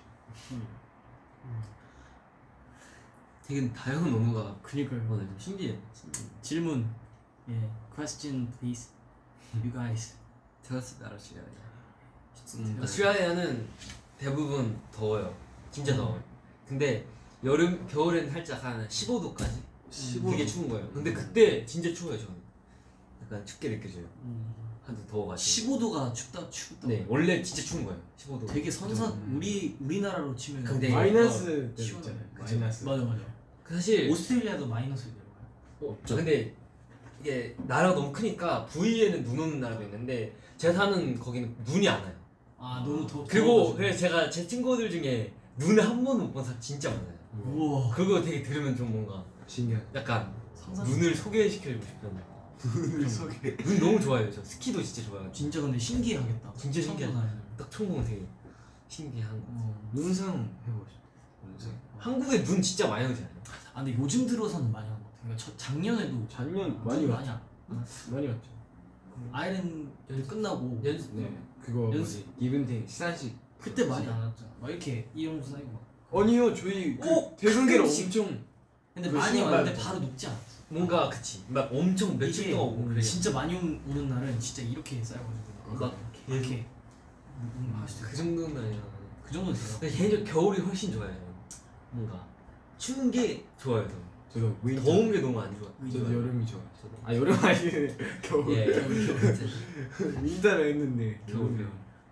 되게 다양한 언어가 그니까요. 오늘 좀 신기해. 질문. 예. Question please. You guys. Tell us about Australia. 아우스트랄리아는 대부분 더워요. 진짜 더워요. 근데 겨울에는 살짝 한 15도까지. 15도. 되게 추운 거예요. 근데 그때 진짜 추워요 저는. 약간 춥게 느껴져요. 한도 더워가지고. 15도가 춥다. 네, 원래 진짜 추운 거예요. 15도. 되게 우리나라로 치면 근데 마이너스 때 시원해요. 있잖아요. 마이너스. 맞아. 사실 오스트레일리아도 마이너스를 내려가요. 없죠. 근데 이게 나라가 너무 크니까 부위에는 눈 오는 나라도 있는데 제가 사는 거기는 눈이 안 와요. 너무 더. 그리고 그래서 제가 제 친구들 중에 눈을 한 번도 못 본 사람 진짜 많아요. 우와. 그거 되게 들으면 좀 뭔가 신기하다. 약간 상상. 눈을 소개시켜주고 싶은. 눈을 소개. 눈 너무 좋아해요. 저 스키도 진짜 좋아해요. 진짜 근데 신기하겠다. 진짜 신기하다. 처음 보는 딱 처음 보면 되게 신기한 거. 눈상 해보고 싶어. 눈상. 한국에 눈 진짜 많이 오지 않아요? 근데 요즘 들어서는 많이 한 것 같아. 그러니까 작년에도 작년 많이 많이 왔죠. 안. 많이 왔죠. 아이랜드 끝나고 네. 그거 뭐지? 이븐팅 시상식. 그때 많이 안 왔잖아. 막 이렇게 이러면서 사이고 막. 아니요 저희 대성계를 엄청. 근데 그 많이 신발 왔는데 때. 바로 녹지 않았어. 뭔가 그치. 막 엄청 며칠 이게 동안 오고 그래. 진짜 많이 오는 날은 진짜 이렇게 쌓여가지고 막 이렇게. 그 정도는 아니야. 그 정도는 돼요. 근데 개인적으로 겨울이 훨씬 좋아요. 저는. 뭔가 추운 게 좋아요. 저는. 저도 윈터. 더운 게 너무 안 좋아. 저도 여름이 좋아. 저도. 여름 아니네. 겨울. 예, 겨울. 윈터를 했는데 겨울이요.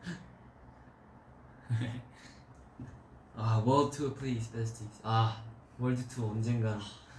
World Tour please, besties. 월드 투어 언젠간.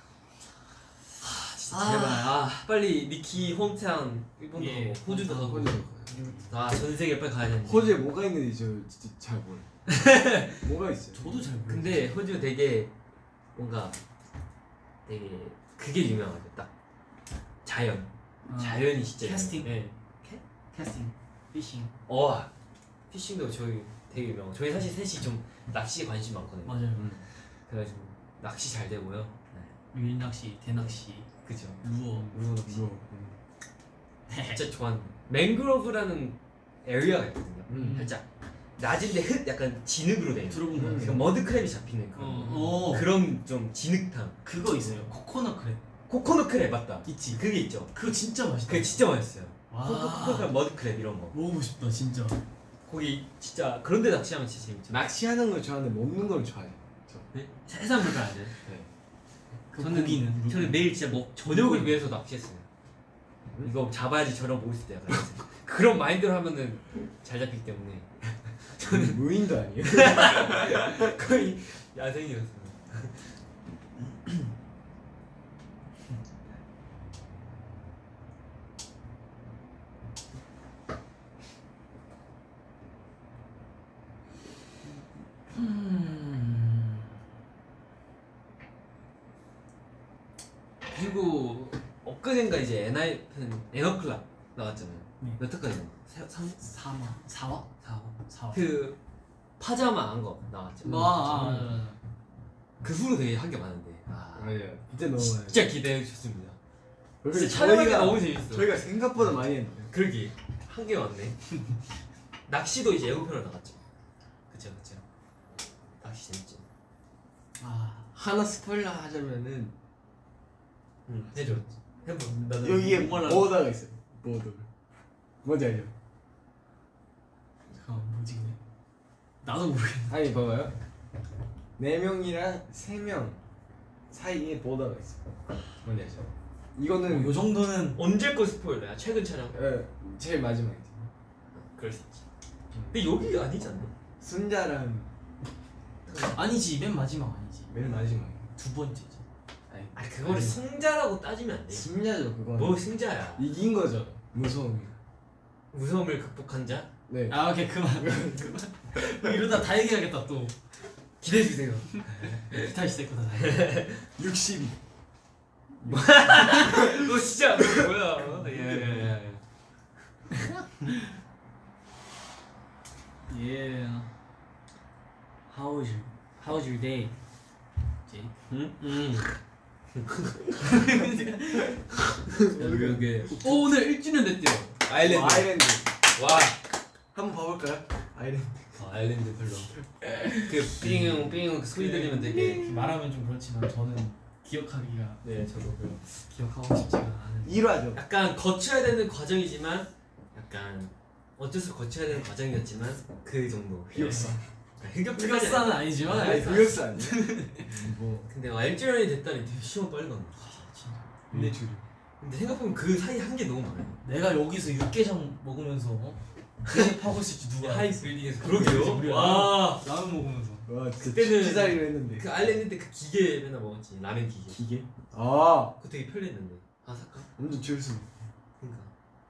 진짜 제발. 빨리 니키 홈타운 일본도 예. 가고 호주도 가고. 호주. 전 세계 빨리 가야 되는데. 호주에 뭐가 있는지 저 진짜 잘 몰라. 뭐가 있어요? 저도 잘 모르겠어요. 근데 호주 되게 뭔가 되게 그게 유명하죠. 딱 자연. 자연이 진짜 캐스팅. 유명해요. 캐스팅, 피싱. 피싱도 저희 되게 유명하고 저희 사실 셋이 좀 낚시에 관심 많거든요. 맞아요. 그래가지고 낚시 잘 되고요. 밀낚시, 대낚시, 그죠. 루어. 루어 낚시. 루어. 진짜 좋아하는 맹그로브라는 에리어가 있거든요. 살짝 낮은데 흙 약간 진흙으로 돼 있는. 들어본 거 그 같아요. 머드크랩이 잡히는 그런 그런 좀 진흙탕. 그거 있어요. 코코넛 크랩. 코코넛 크랩 맞다. 있지. 그게 있죠. 그거 진짜 맛있다. 그게 진짜 맛있어요. 와. 코코넛 머드크랩 이런 거. 먹어보고 싶다 진짜. 거기 진짜 그런데 낚시하면 진짜 재밌죠. 낚시하는 걸 좋아하는데 먹는 걸 좋아해요. 네? 해산물을 안 돼요. 그 고기는 저는 매일 진짜 저녁을 위해서 낚시했어요. 이거 잡아야지 저녁 먹을 수 있다 약간 그런 마인드로 하면은 잘 잡히기 때문에 저는 무인도 아니에요. 거의 야생이었어요. 그리고 엊그젠가 이제 엔하이픈 에너클럽 나갔잖아요. 네. 몇 회까지 나왔어요? 4화? 4화? 그 파자마 한 거 나왔죠. 그 후로 되게 한 게 많은데 맞아요. 이제 너무 많아요. 진짜 기대해 주셨습니다. 그리고 진짜 촬영하기 너무 재밌어. 저희가 생각보다 많이 했는데. 그러게 한 개 왔네. 낚시도 이제 예고편으로 나갔죠. 그쵸. 낚시 재밌지. 하나 스포일러 하자면은 해줘. 해봐. 여기에 보더가 있어요. 보더. 뭔지 알죠? 잠깐만 뭐지 그냥. 나도 모르겠네. 아니 봐봐요. 4명이랑 3명 사이에 보더가 있어. 뭔지 알죠? 이거는 요 정도는 언제 거 스포일러야? 최근 촬영. 제일 마지막이지. 그럴 수 있지. 근데 여기 아니지 않나? 순자랑 아니지. 맨 마지막 아니지. 맨 마지막. 두 번째지. 아니 그거를 승자라고 따지면 안 돼. 승자죠 그건. 뭐 승자야? 이긴 거죠. 무서움이. 무서움을 극복한 자? 네. 아 오케이 그만. 이러다 다 얘기하겠다 또. 기대해 주세요. 기타 시작보다. 60. 너 진짜 너 뭐야? 예. Yeah. How was your day, Jake? 여기 오늘 1주년 됐대요. 아일랜드. 아일랜드. 와. 한번 봐볼까요? 아일랜드. 아일랜드 별로. 그 삥 소리 들리면 되게. 말하면 좀 그렇지만 저는 기억하기가 네 저도 그. 기억하고 싶지가 않은. 1화죠. 약간 거쳐야 되는 과정이지만 약간 어쩔 수 없이 거쳐야 되는 과정이었지만 그 정도. 흑역사. 흑역사는 아니지만. 아니 흑역사 아니야? 뭐 근데 1주년이 됐다니 되게 시간 빨리 갔네. 근데 줄이. 근데 생각해보면 그 사이 한 게 너무 많아요. 내가 여기서 육개장 먹으면서 계속하고 있을지 누가 하이 알았어. 빌딩에서. 그러게요. 와. 라면 먹으면서. 와 그때는 기다리려 했는데. 그 아일랜드 때 그 기계 맨날 먹었지. 라면 기계. 기계? 아 그거 되게 편리했는데. 아 살까? 완전 줄수. 그러니까.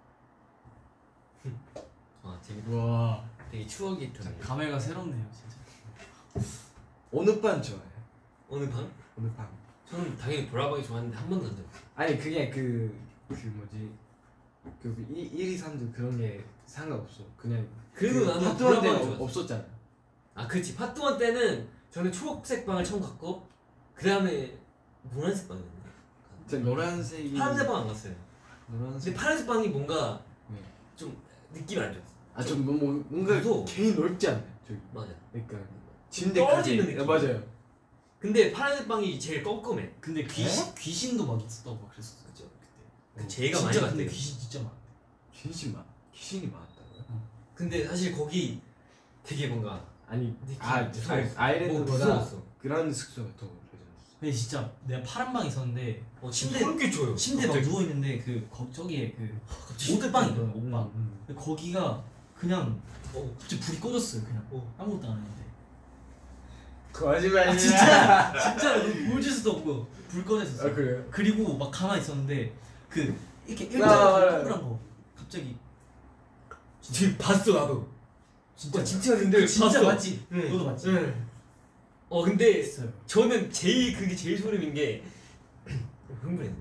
아 재밌다. 와 되게 추억이 드네. 감회가 새롭네요 진짜. 어느 반 좋아해? 어느 방? 어느 반? 저는 당연히 보라방이 좋았는데 한 번도 안 잡았어요. 아니 그게 그 뭐지 그 1, 2, 3도 그런 게 상관없어. 그냥 그래도 나는 파트 1 보라방이 때는 좋았어. 없었잖아. 아 그렇지. 파트 1 때는 저는 초록색 방을 처음 갔고 그 다음에 노란색 방이었는데 저 노란색이 파란색 방 안 갔어요. 노란색. 근데 파란색 방이 뭔가 네. 좀 느낌이 안 좋았어. 아좀 뭔가 무서워. 괜히 넓지 않나요? 저기 맞아. 그러니까 떨어지는 침대까지. 느낌. 맞아요. 근데 파란색 방이 제일 껌껌해. 근데 귀신도 막 있었다고 막 그랬었어 그죠 그때. 그 제가 많이 진짜 갔대. 근데 귀신 진짜 많아. 귀신이 많았다고요? 근데 사실 거기 되게 뭔가 아니 느낌이 무서웠어. 뭐 아일랜드보다 무서웠어. 그라운드 숙소가 더 레전드였어. 근데 진짜 내가 파란 방 있었는데 침대 침대- 그렇게 줘요. 침대 막 누워 있는데 그 저기에 그 옷방 있거든 옷방. 근데 거기가 그냥 갑자기 불이 꺼졌어요 그냥. 아무것도 안 했는데. 거짓말이야. 진짜 볼 짓도 없고 불 꺼냈었어. 아 그래요? 그리고 막 가만히 있었는데 그 이렇게 아, 일자로 동그란 거 갑자기 지금 봤어 나도. 진짜 진짜였는데 진짜 봤어. 맞지? 응. 너도 맞지? 응. 근데 있어요. 저는 그게 제일 소름인 게 흥분했네.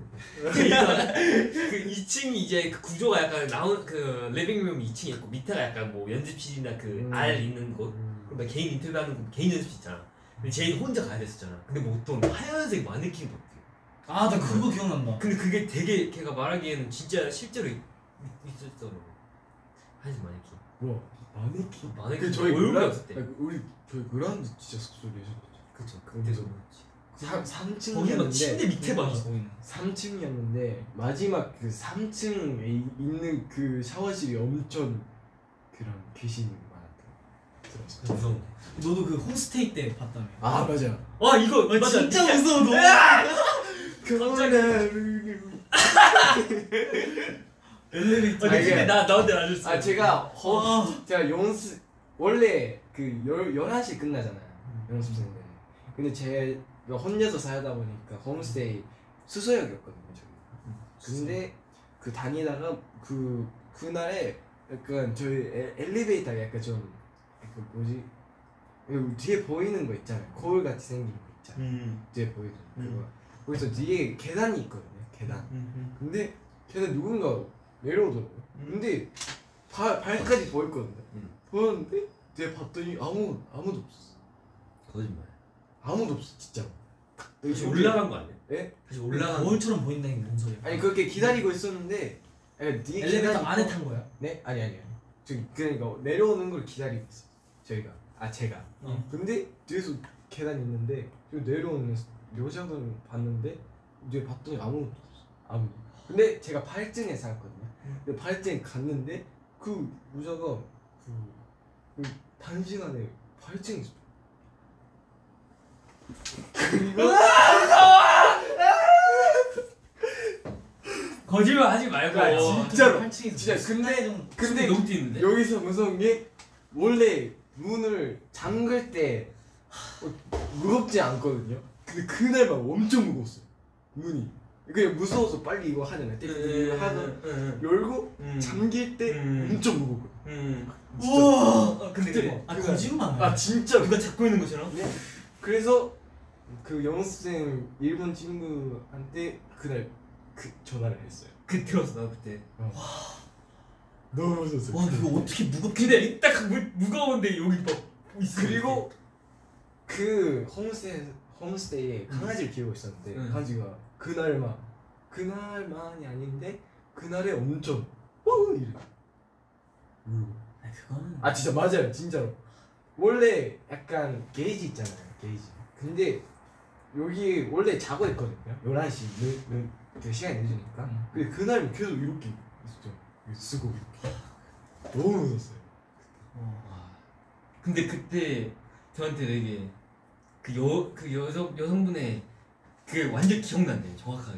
그 2층이 이제 그 구조가 약간 그 리빙룸 2층에 있고 밑에가 약간 뭐 연습실이나 그 알 있는 곳. 그러니까 개인 인터뷰하는 곳, 개인 연습실 있잖아. 근데 제인 혼자 가야 됐었잖아. 근데 뭐 어떤 하얀색 마네킹 같아. 아 나 그거 기억난다. 근데 그게 되게 걔가 말하기에는 진짜 실제로 있었더라고. 하얀색 마네킹. 뭐 마네킹? 마네킹 저희 얼굴이 없을 때. 저희 그라운드 진짜 숙소 레전드죠. 그쵸. 그때도 그렇지. 3층이었는데 거기 막 침대 밑에 방 있어. 보이는. 3층이었는데 마지막 그 3층에 있는 그 샤워실이 엄청 그런 귀신이 많았다. 들었어. 무서워. 너도 그 홈스테이 때 봤다며. 아 맞아. 와 이거 맞아. 진짜 무서워 너. 엘리베이터. 근데 이게- 나한테 알려줬어. 아 제가 제가 연습 원래 그 11시 끝나잖아요. 연습생들. 근데 제가 혼자서 살다 보니까 홈스테이 수서역이었거든요. 저기. 근데 그 다니다가 그날에 약간 저희 엘리베이터가 약간 좀 약간 뭐지? 여기 뒤에 보이는 거 있잖아요. 거울 같이 생긴 거 있잖아요. 뒤에 보이는 그거. 거기서 뒤에 계단이 있거든요. 계단. 근데 계단 누군가 내려오더라고요. 근데 발까지 보였거든요. 보였는데 내가 봤더니 아무도 없었어. 거짓말. 아무도 없어 진짜. 다시 올라간 거 아니야? 예? 다시 올라간. 거울처럼 보인다는 게 뭔 소리야? 아니 그렇게 기다리고 있었는데 뒤에 엘리베이터 계단이 안에 있고- 탄 거야? 네? 아니 저기 그러니까 내려오는 걸 기다리고 있어. 저희가 제가. 근데 뒤에서 계단이 있는데 내려오는 여자분 봤는데 이제 봤더니 아무것도 없어. 아무도. 근데 제가 8층에 살았거든요. 근데 8층에 갔는데 그 여자가 그 단시간에 8층에 있어. 그리고 거짓말 하지 말고. 아, 진짜로. 8층에서 진짜 근데 너무 뛰는데. 여기서 무서운 게 원래 문을 잠글 때 무겁지 않거든요. 근데 그날만 엄청 무거웠어요. 문이. 그냥 무서워서 빨리 이거 하잖아요. 이거 하고 열고 잠길 때 엄청 무겁고. 우와. 근데 거짓말. 아 진짜. 누가 잡고 있는 것처럼? 네. 그래서 그 영수생 일본 친구한테 그날 그 전화를 했어요. 그 들었어 나 그때. 너무 무서웠어요. 와 이거 어떻게 무겁게? 근데 딱 무거운데 여기 막 있어. 그리고 그 홈스테이에 강아지를 키우고 있었는데 강아지가 그날만이 아닌데 그날에 엄청 이래. 그거는 아 진짜 맞아요 진짜로. 원래 약간 게이지 있잖아요 게이지. 근데 여기 원래 자고 있거든요. 11시 그 시간이 늦으니까. 근데 그날 계속 이렇게 있었죠. 쓰고 이렇게. 너무 무서웠어요. 근데 그때 저한테 되게 그 여성분의 그 완전 기억난대요 정확하게.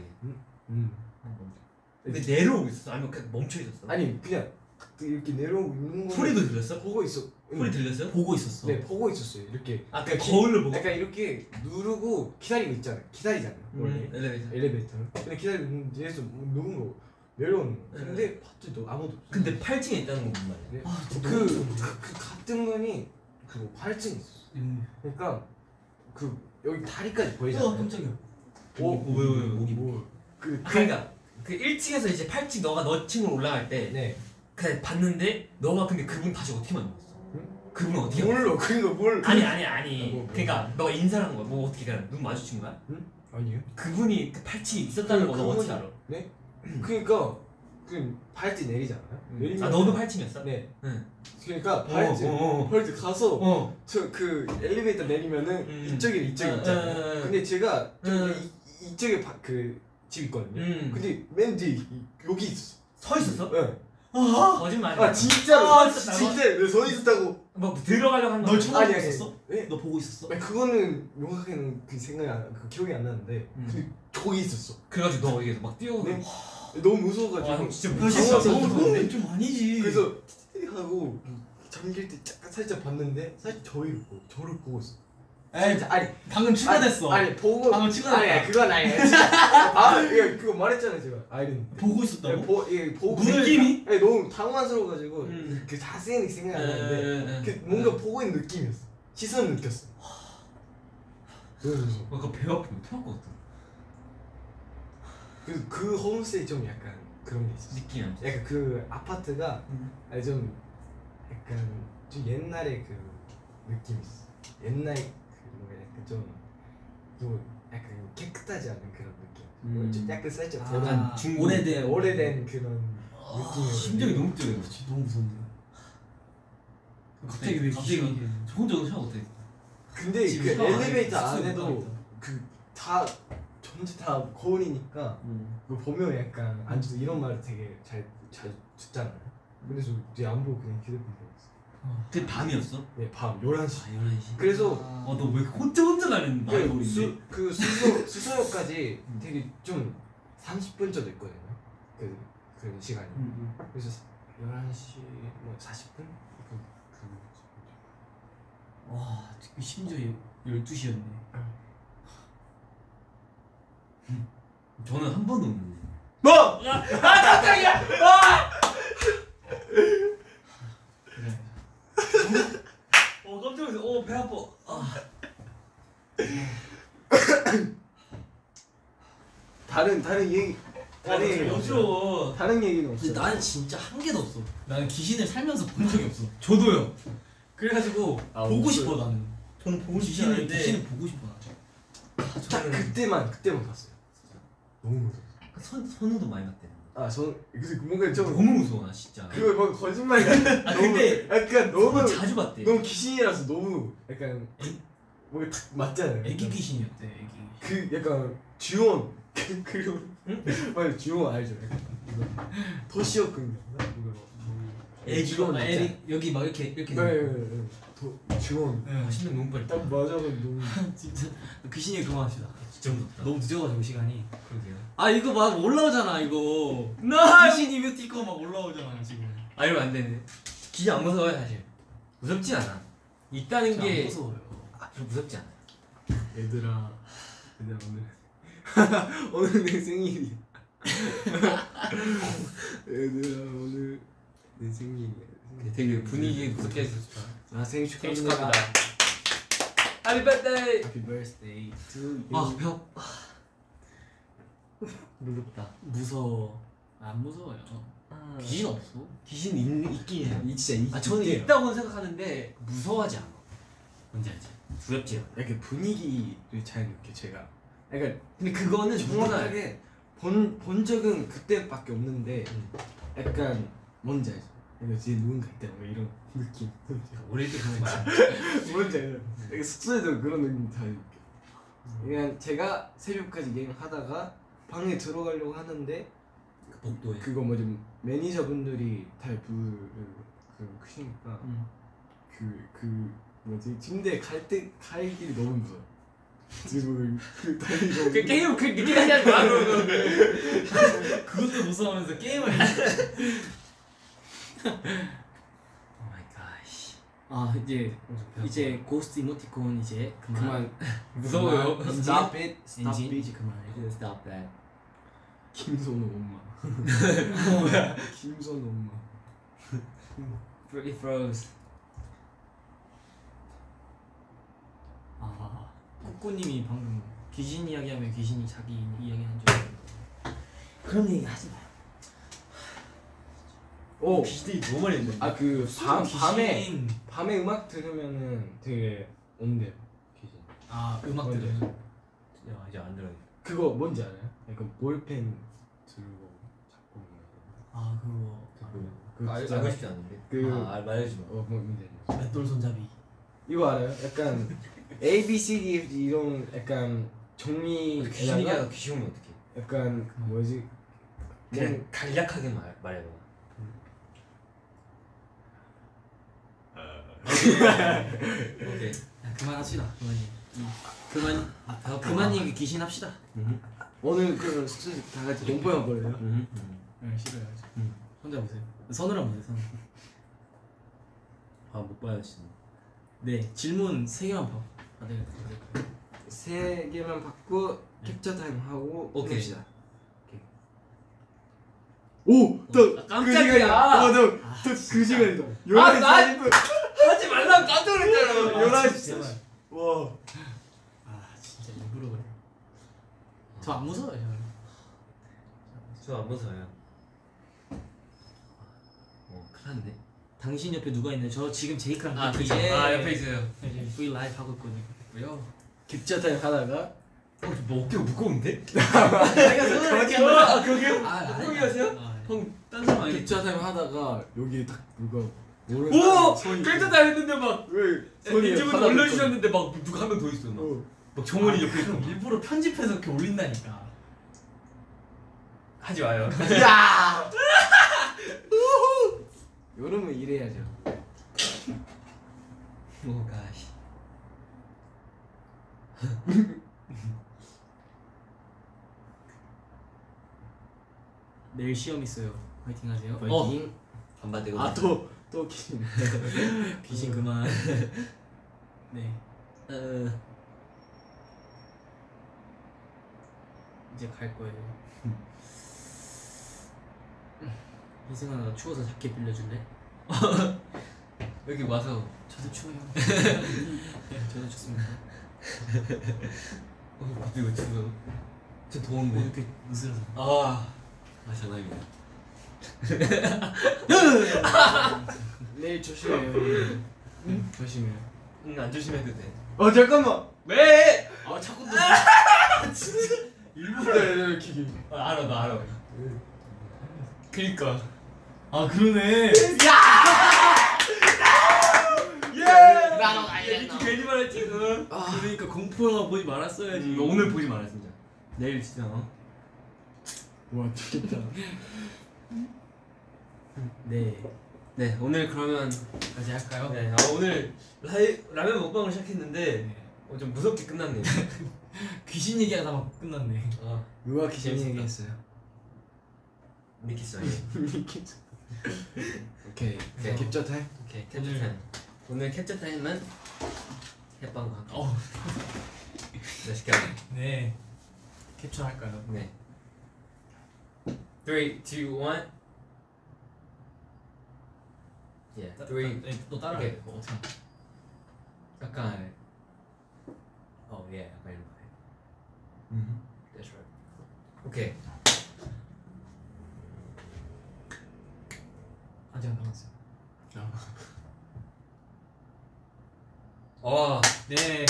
근데 내려오고 있었어? 아니면 그냥 멈춰 있었어? 아니 그냥 이렇게 내려오고 있는 거. 소리도 들렸어? 보고 있어. 소리 들렸어요? 보고 있었어. 네 보고 있었어요. 이렇게. 아 그 거울로 보고? 약간 이렇게 누르고 기다리고 있잖아요. 기다리잖아요. 원래 엘리베이터를. 근데 기다리고 있는 뒤에서 누군 거 내려오는 거. 근데 봤더니 아무도 없어. 근데 8층에 있다는 건 무슨 말이야? 네. 그 같은 분이 그 8층에 있었어. 그러니까 그 여기 다리까지 보이잖아요. 깜짝이야. 왜? 뭐? 그러니까 그 1층에서 이제 8층 너 층으로 올라갈 때 네. 그냥 봤는데 너가 근데 그분 다시 어떻게 만났어? 그분은 어떻게 몰라. 그거 뭘? 아니 그러니까 너가 인사를 한 거야. 뭐 어떻게 그냥 눈 마주친 거야? 응? 아니요. 그분이 그 8층에 있었다는 거 너 어떻게 알아? 네? 그러니까 그 발찌 내리잖아요. 내리면 아 너도 8층이었어? 네. 응. 그러니까 발찌 가서 저 그 엘리베이터 내리면은 이쪽에 있잖아요. 근데 제가 이쪽에 그 집 있거든요. 근데 맨 뒤에 여기 있었어. 서 있었어? 네. 거짓말. 아 진짜로. 있었다고? 진짜 서 있었다고. 뭐 들어가려고 한 거. 널 쳐다보고 아니. 있었어? 네? 너 보고 있었어? 아니, 그거는 명확하게는 그 생각이 그 기억이 안 나는데 근데 저기 있었어. 그래가지고 너 여기서 막 뛰어오고. 네? 너무 무서워가지고. 형 진짜 진짜 무서워. 너무 좀 아니지. 그래서 하고 잠길 때 살짝 봤는데 살짝 저를 보고 있어. 에이, 아니 방금 추가됐어. 아니 보고 방금 추가됐다. 아니 그건 아니에요. 진짜. 이거 그거 말했잖아요 제가. 아이는 보고 있었다고? 보고 느낌이? 네, 너무 당황스러워가지고 그 자세히 생각 안 나는데 뭔가 보고 있는 느낌이었어. 시선을 느꼈어. 너무 무서워. 그거 배 아프면 토할 것 같아. 그 홈스테이 좀 약간 그런 게 있었어. 느낌이 안 약간 그 아파트가 아니 좀 약간 좀 옛날에 그 느낌이 있어. 옛날 그 뭔가 약간 좀 약간 깨끗하지 않은 그런 느낌. 좀 약간 살짝 약간 중국 오래된 그런 느낌이. 심장이 너무 뛰어요. 진짜 너무 무서운데. 갑자기 왜 저 혼자 샤워 못해? 근데 그 엘리베이터 안에도 그 다 전체 다 거울이니까 그거 보면 약간 앉아서 이런 말 되게 잘 듣잖아요. 근데 저 뒤에 안 보고 그냥 휴대폰 보고 있어. 그게 밤이었어? 네, 밤 11시. 11시. 그래서 너 왜 혼자 가는 나이거리인데? 그 수서역까지 되게 좀 30분 정도 있거든요. 그 시간이. 그래서 11시 뭐 40분? 와 심지어 12시였네. 저는 한 번도 없는데. 뭐? 깜짝이야! 깜짝 놀랐어. 배 아파. 다른 얘기 다른 얘기는 없어. 근데 나는 진짜 한 개도 없어. 나는 귀신을 살면서 본 적이 없어. 저도요. 그래가지고 보고 싶어 나는. 저는 보고 싶지 귀신을 않은데 보고 싶어 나. 딱 그때만 봤어요. 너무 무서워. 선우도 많이 봤대. 저는 근데 뭔가 좀 너무 무서워 나 진짜. 그거 막 거짓말이 아니야. 근데 약간 너무 자주 봤대. 너무 귀신이라서 너무 약간 뭔가 딱 맞잖아요. 애기 귀신이었대. 애기. 그 약간 주원 그리고 맞아요 주원 알죠? 약간 도시였군요. 애기가 에릭 여기 막 이렇게 네. 주원 맛있는 눈빨. 딱 맞아가지고 너무 진짜 귀신이 그만합시다. 진짜부터. 너무 늦어가지고 시간이. 그러게요. 아 이거 막 올라오잖아 이거. 나 귀신 이모티콘 막 올라오잖아 지금. 아 이러면 안 되네. 귀신 안 무서워요 사실. 무섭진 않아. 있다는 안 게 무서워요. 별로 무섭지 않아. 얘들아 오늘 오늘 내 생일이야. 얘들아 오늘 내 생일이야. 되게 분위기 무섭게 해줬다. 아 생일 생일 축하합니다. 축하합니다. Happy birthday. Happy birthday to you. 아 배 아파. 무섭다. 무서워. 안 무서워요. 귀신 없어. 귀신 있긴 해요. 진짜 저는 있다고 생각하는데 무서워하지 않아. 뭔지 알지? 두렵지 않아. 약간 분위기를 잘 느껴 제가. 약간 근데 그거는 정말 정확하게 본 적은 그때밖에 없는데 약간 뭔지 알죠? 약간 뒤에 누군가 있다 뭐 이런 느낌. 어릴 때 그런 거 많아. 뭔지 알죠? 약간 숙소에도 그런 느낌 다 느껴. 그냥 제가 새벽까지 게임 하다가 방에 들어가려고 하는데 복도에. 그거 뭐지 매니저분들이 그 크시니까 그 뭐지 침대에 갈 길이 너무 무서워. 지금 그 달리고 그 게임 그 늦게까지 하지 마 그러고. 그것도 무서워하면서 게임을. 오 마이 갓. 아 이제 고스트 이모티콘 이제 그만 무서워요. Stop it. Stop 엔진 it. 이제 그만. Stop that. 김선호 엄마. 김선호 엄마. Pretty froze. 아 꾸꾸님이 방금 귀신 이야기하면 귀신이 자기 이야기한 줄 알았는데 그런 얘기 하지 마요. 오. 귀신이 너무 많이 있는데. 아 그 귀신. 밤에 음악 들으면은 되게 온대요. 귀신. 아 음악 뭔데? 들으면 야 이제 안 들어. 그거 뭔지 알아요? 약간 볼펜 들고 잡고 있는 아 그거 그 진짜 알고 싶지 않은데. 말해주지 마. 뭔지 알아요? 맷돌 손잡이. 이거 알아요? 약간 A, B, C, D 이런 약간 종이 귀신이가 귀신 오면 어떡해. 약간 뭐지? 그냥 간략하게 말해봐. 오케이. 야, 그만합시다. 그만 얘기 귀신 합시다. 오늘 그 숙소 다 같이 공포영화 볼래요? 네 싫어요. 혼자 보세요. 선우랑 보세요. 선우. 아못 봐요 진짜. 네 질문 3개만 받을까요? 3개만 받고 캡처 타임 하고 오케이. 끝냅시다. 오! 딱! 깜짝이야. 그 시간이다. 아, 11시 나- 40분! 하지 말라고 깜짝 놀랐잖아. 11시 제발. 와. 아 진짜 일부러 그래. 저 안 무서워요. 저안 무서워요. 큰일 났네. 당신 옆에 누가 있나요? 저 지금 제이크랑 옆에 있어요. V 라이브 하고 있거든요. 캡처 타임 하다가 뭐 어깨가 무거운데? 내가 손을 그러게요? 아니. 형이었어요? 형, 딴 사람 아니겠지? 캡처 타임 하다가 여기 딱 누가 오! 꿰다 했는데 막 왜 엔지분 올려주셨는데 막 누가 한 명 더 있어. 막 정원이 옆에 있고. 일부러 편집해서 이렇게 올린다니까. 하지 마요. 야! 여름은 이래야죠. 오 가시. 내일 시험 있어요. 화이팅 하세요. 파이팅. 안 받고. 또 귀신. 귀신 그만. 네. 이제 갈 거예요. 희승아 나 추워서 자켓 빌려줄래? 여기 와서 저도 추워요. 저도 춥습니다. 갑자기 추워. 저 뭐 더운데. 이렇게 으스러져. 장난입니다. 내일 조심해요. 응? 조심해요. 안 조심해도 돼. 잠깐만. 왜? 아 자꾸 또 일부러 이렇게. 알아 나 알아. 그니까. 아 그러네. 나도 알겠어. 괜히 말했지 그. 그러니까 공포 영화 보지 말았어야지. 너 오늘 보지 마라 진짜. 내일 진짜. 와 진짜. 네. 네 오늘 그러면 다시 할까요? 네 오늘 라면 먹방을 시작했는데 좀 무섭게 끝났네요. 귀신 얘기하다 막 끝났네. 누가 귀신 재밌었다. 얘기했어요? 미키스 아니. 오케이. 네. 캡처 타임. 오케이 캡처 타임. 오늘 캡처 타임은 해빵과 함께. Let's go. 네. 캡처할까요? 네. 3, 2, 1. 예. 3. 너 따라. 오케이. 뭐 어떻게? 약간. 예. 약간 이런 거. That's right. 오케이. 아직 안 남았어요. 네.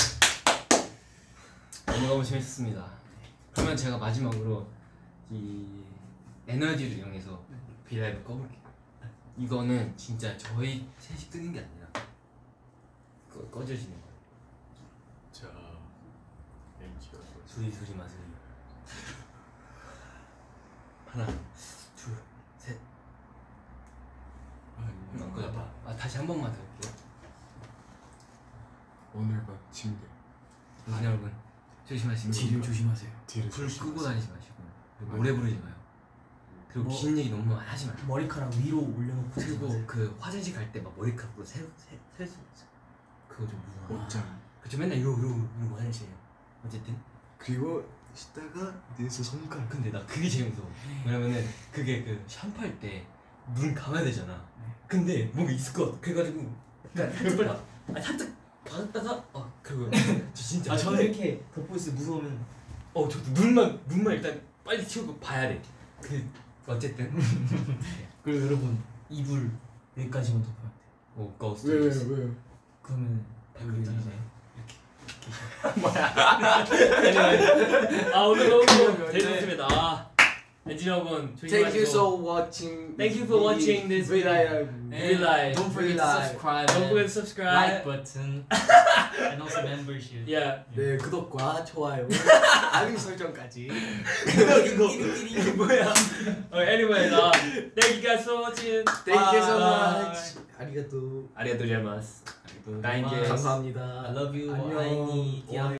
너무 재밌었습니다. 그러면 제가 마지막으로 이 에너지를 이용해서 빌라이브 꺼볼게요. 이거는 진짜 저희 셋이 끄는 게 아니라 꺼져지는 거예요. 자, 소리 마세요. 하나, 둘, 셋. 꺼져봐. 다시 한 번만 더 할게요. 오늘 밤 침대. 여러분 조심하시고 뒤를 조심하세요. 뒤를 불 끄고 조심하세요. 다니지 마시고 그리고 노래 부르지 마요. 그리고 뭐- 긴 얘기 너무 하지 마요. 머리카락 위로 올려놓고 그리고 그 화장실 갈 때 막 머리카락으로 셀 수 있어. 그거 좀 무서워. 옷장. 그쵸 맨날 이러고 화장실이에요. 어쨌든 그리고 씻다가 내서 손가락. 근데 나 그게 제일 무서워. 왜냐면은 그게 그 샴푸할 때 눈 감아야 되잖아. 근데 뭔가 있을 것 같아. 그래가지고 살짝 살짝 박았다가 그리고 진짜 저는 이렇게 덮고 있을 때 무서우면 저도 눈만 일단 빨리 치우고 봐야 돼. 어쨌든 그리고 여러분 이불 여기까지만 덮어야 돼. 고스트. 왜요? 그러면 여기 이제 오늘 너무 재밌었습니다. 엔진 여러분 Thank you 조심하시고 so watching. Thank you for watching this video. Realize. Don't forget to Realize. subscribe. Don't forget to like subscribe. button and also membership. Yeah. 네, 구독과 좋아요, 알림 설정까지. 이거 뭐야? Anyway, thank you guys for watching. Thank you so Bye. much. 아리가또. 아리가또 고자이마스. 감사합니다. 감사합니다. I love you. 안녕. 아이니.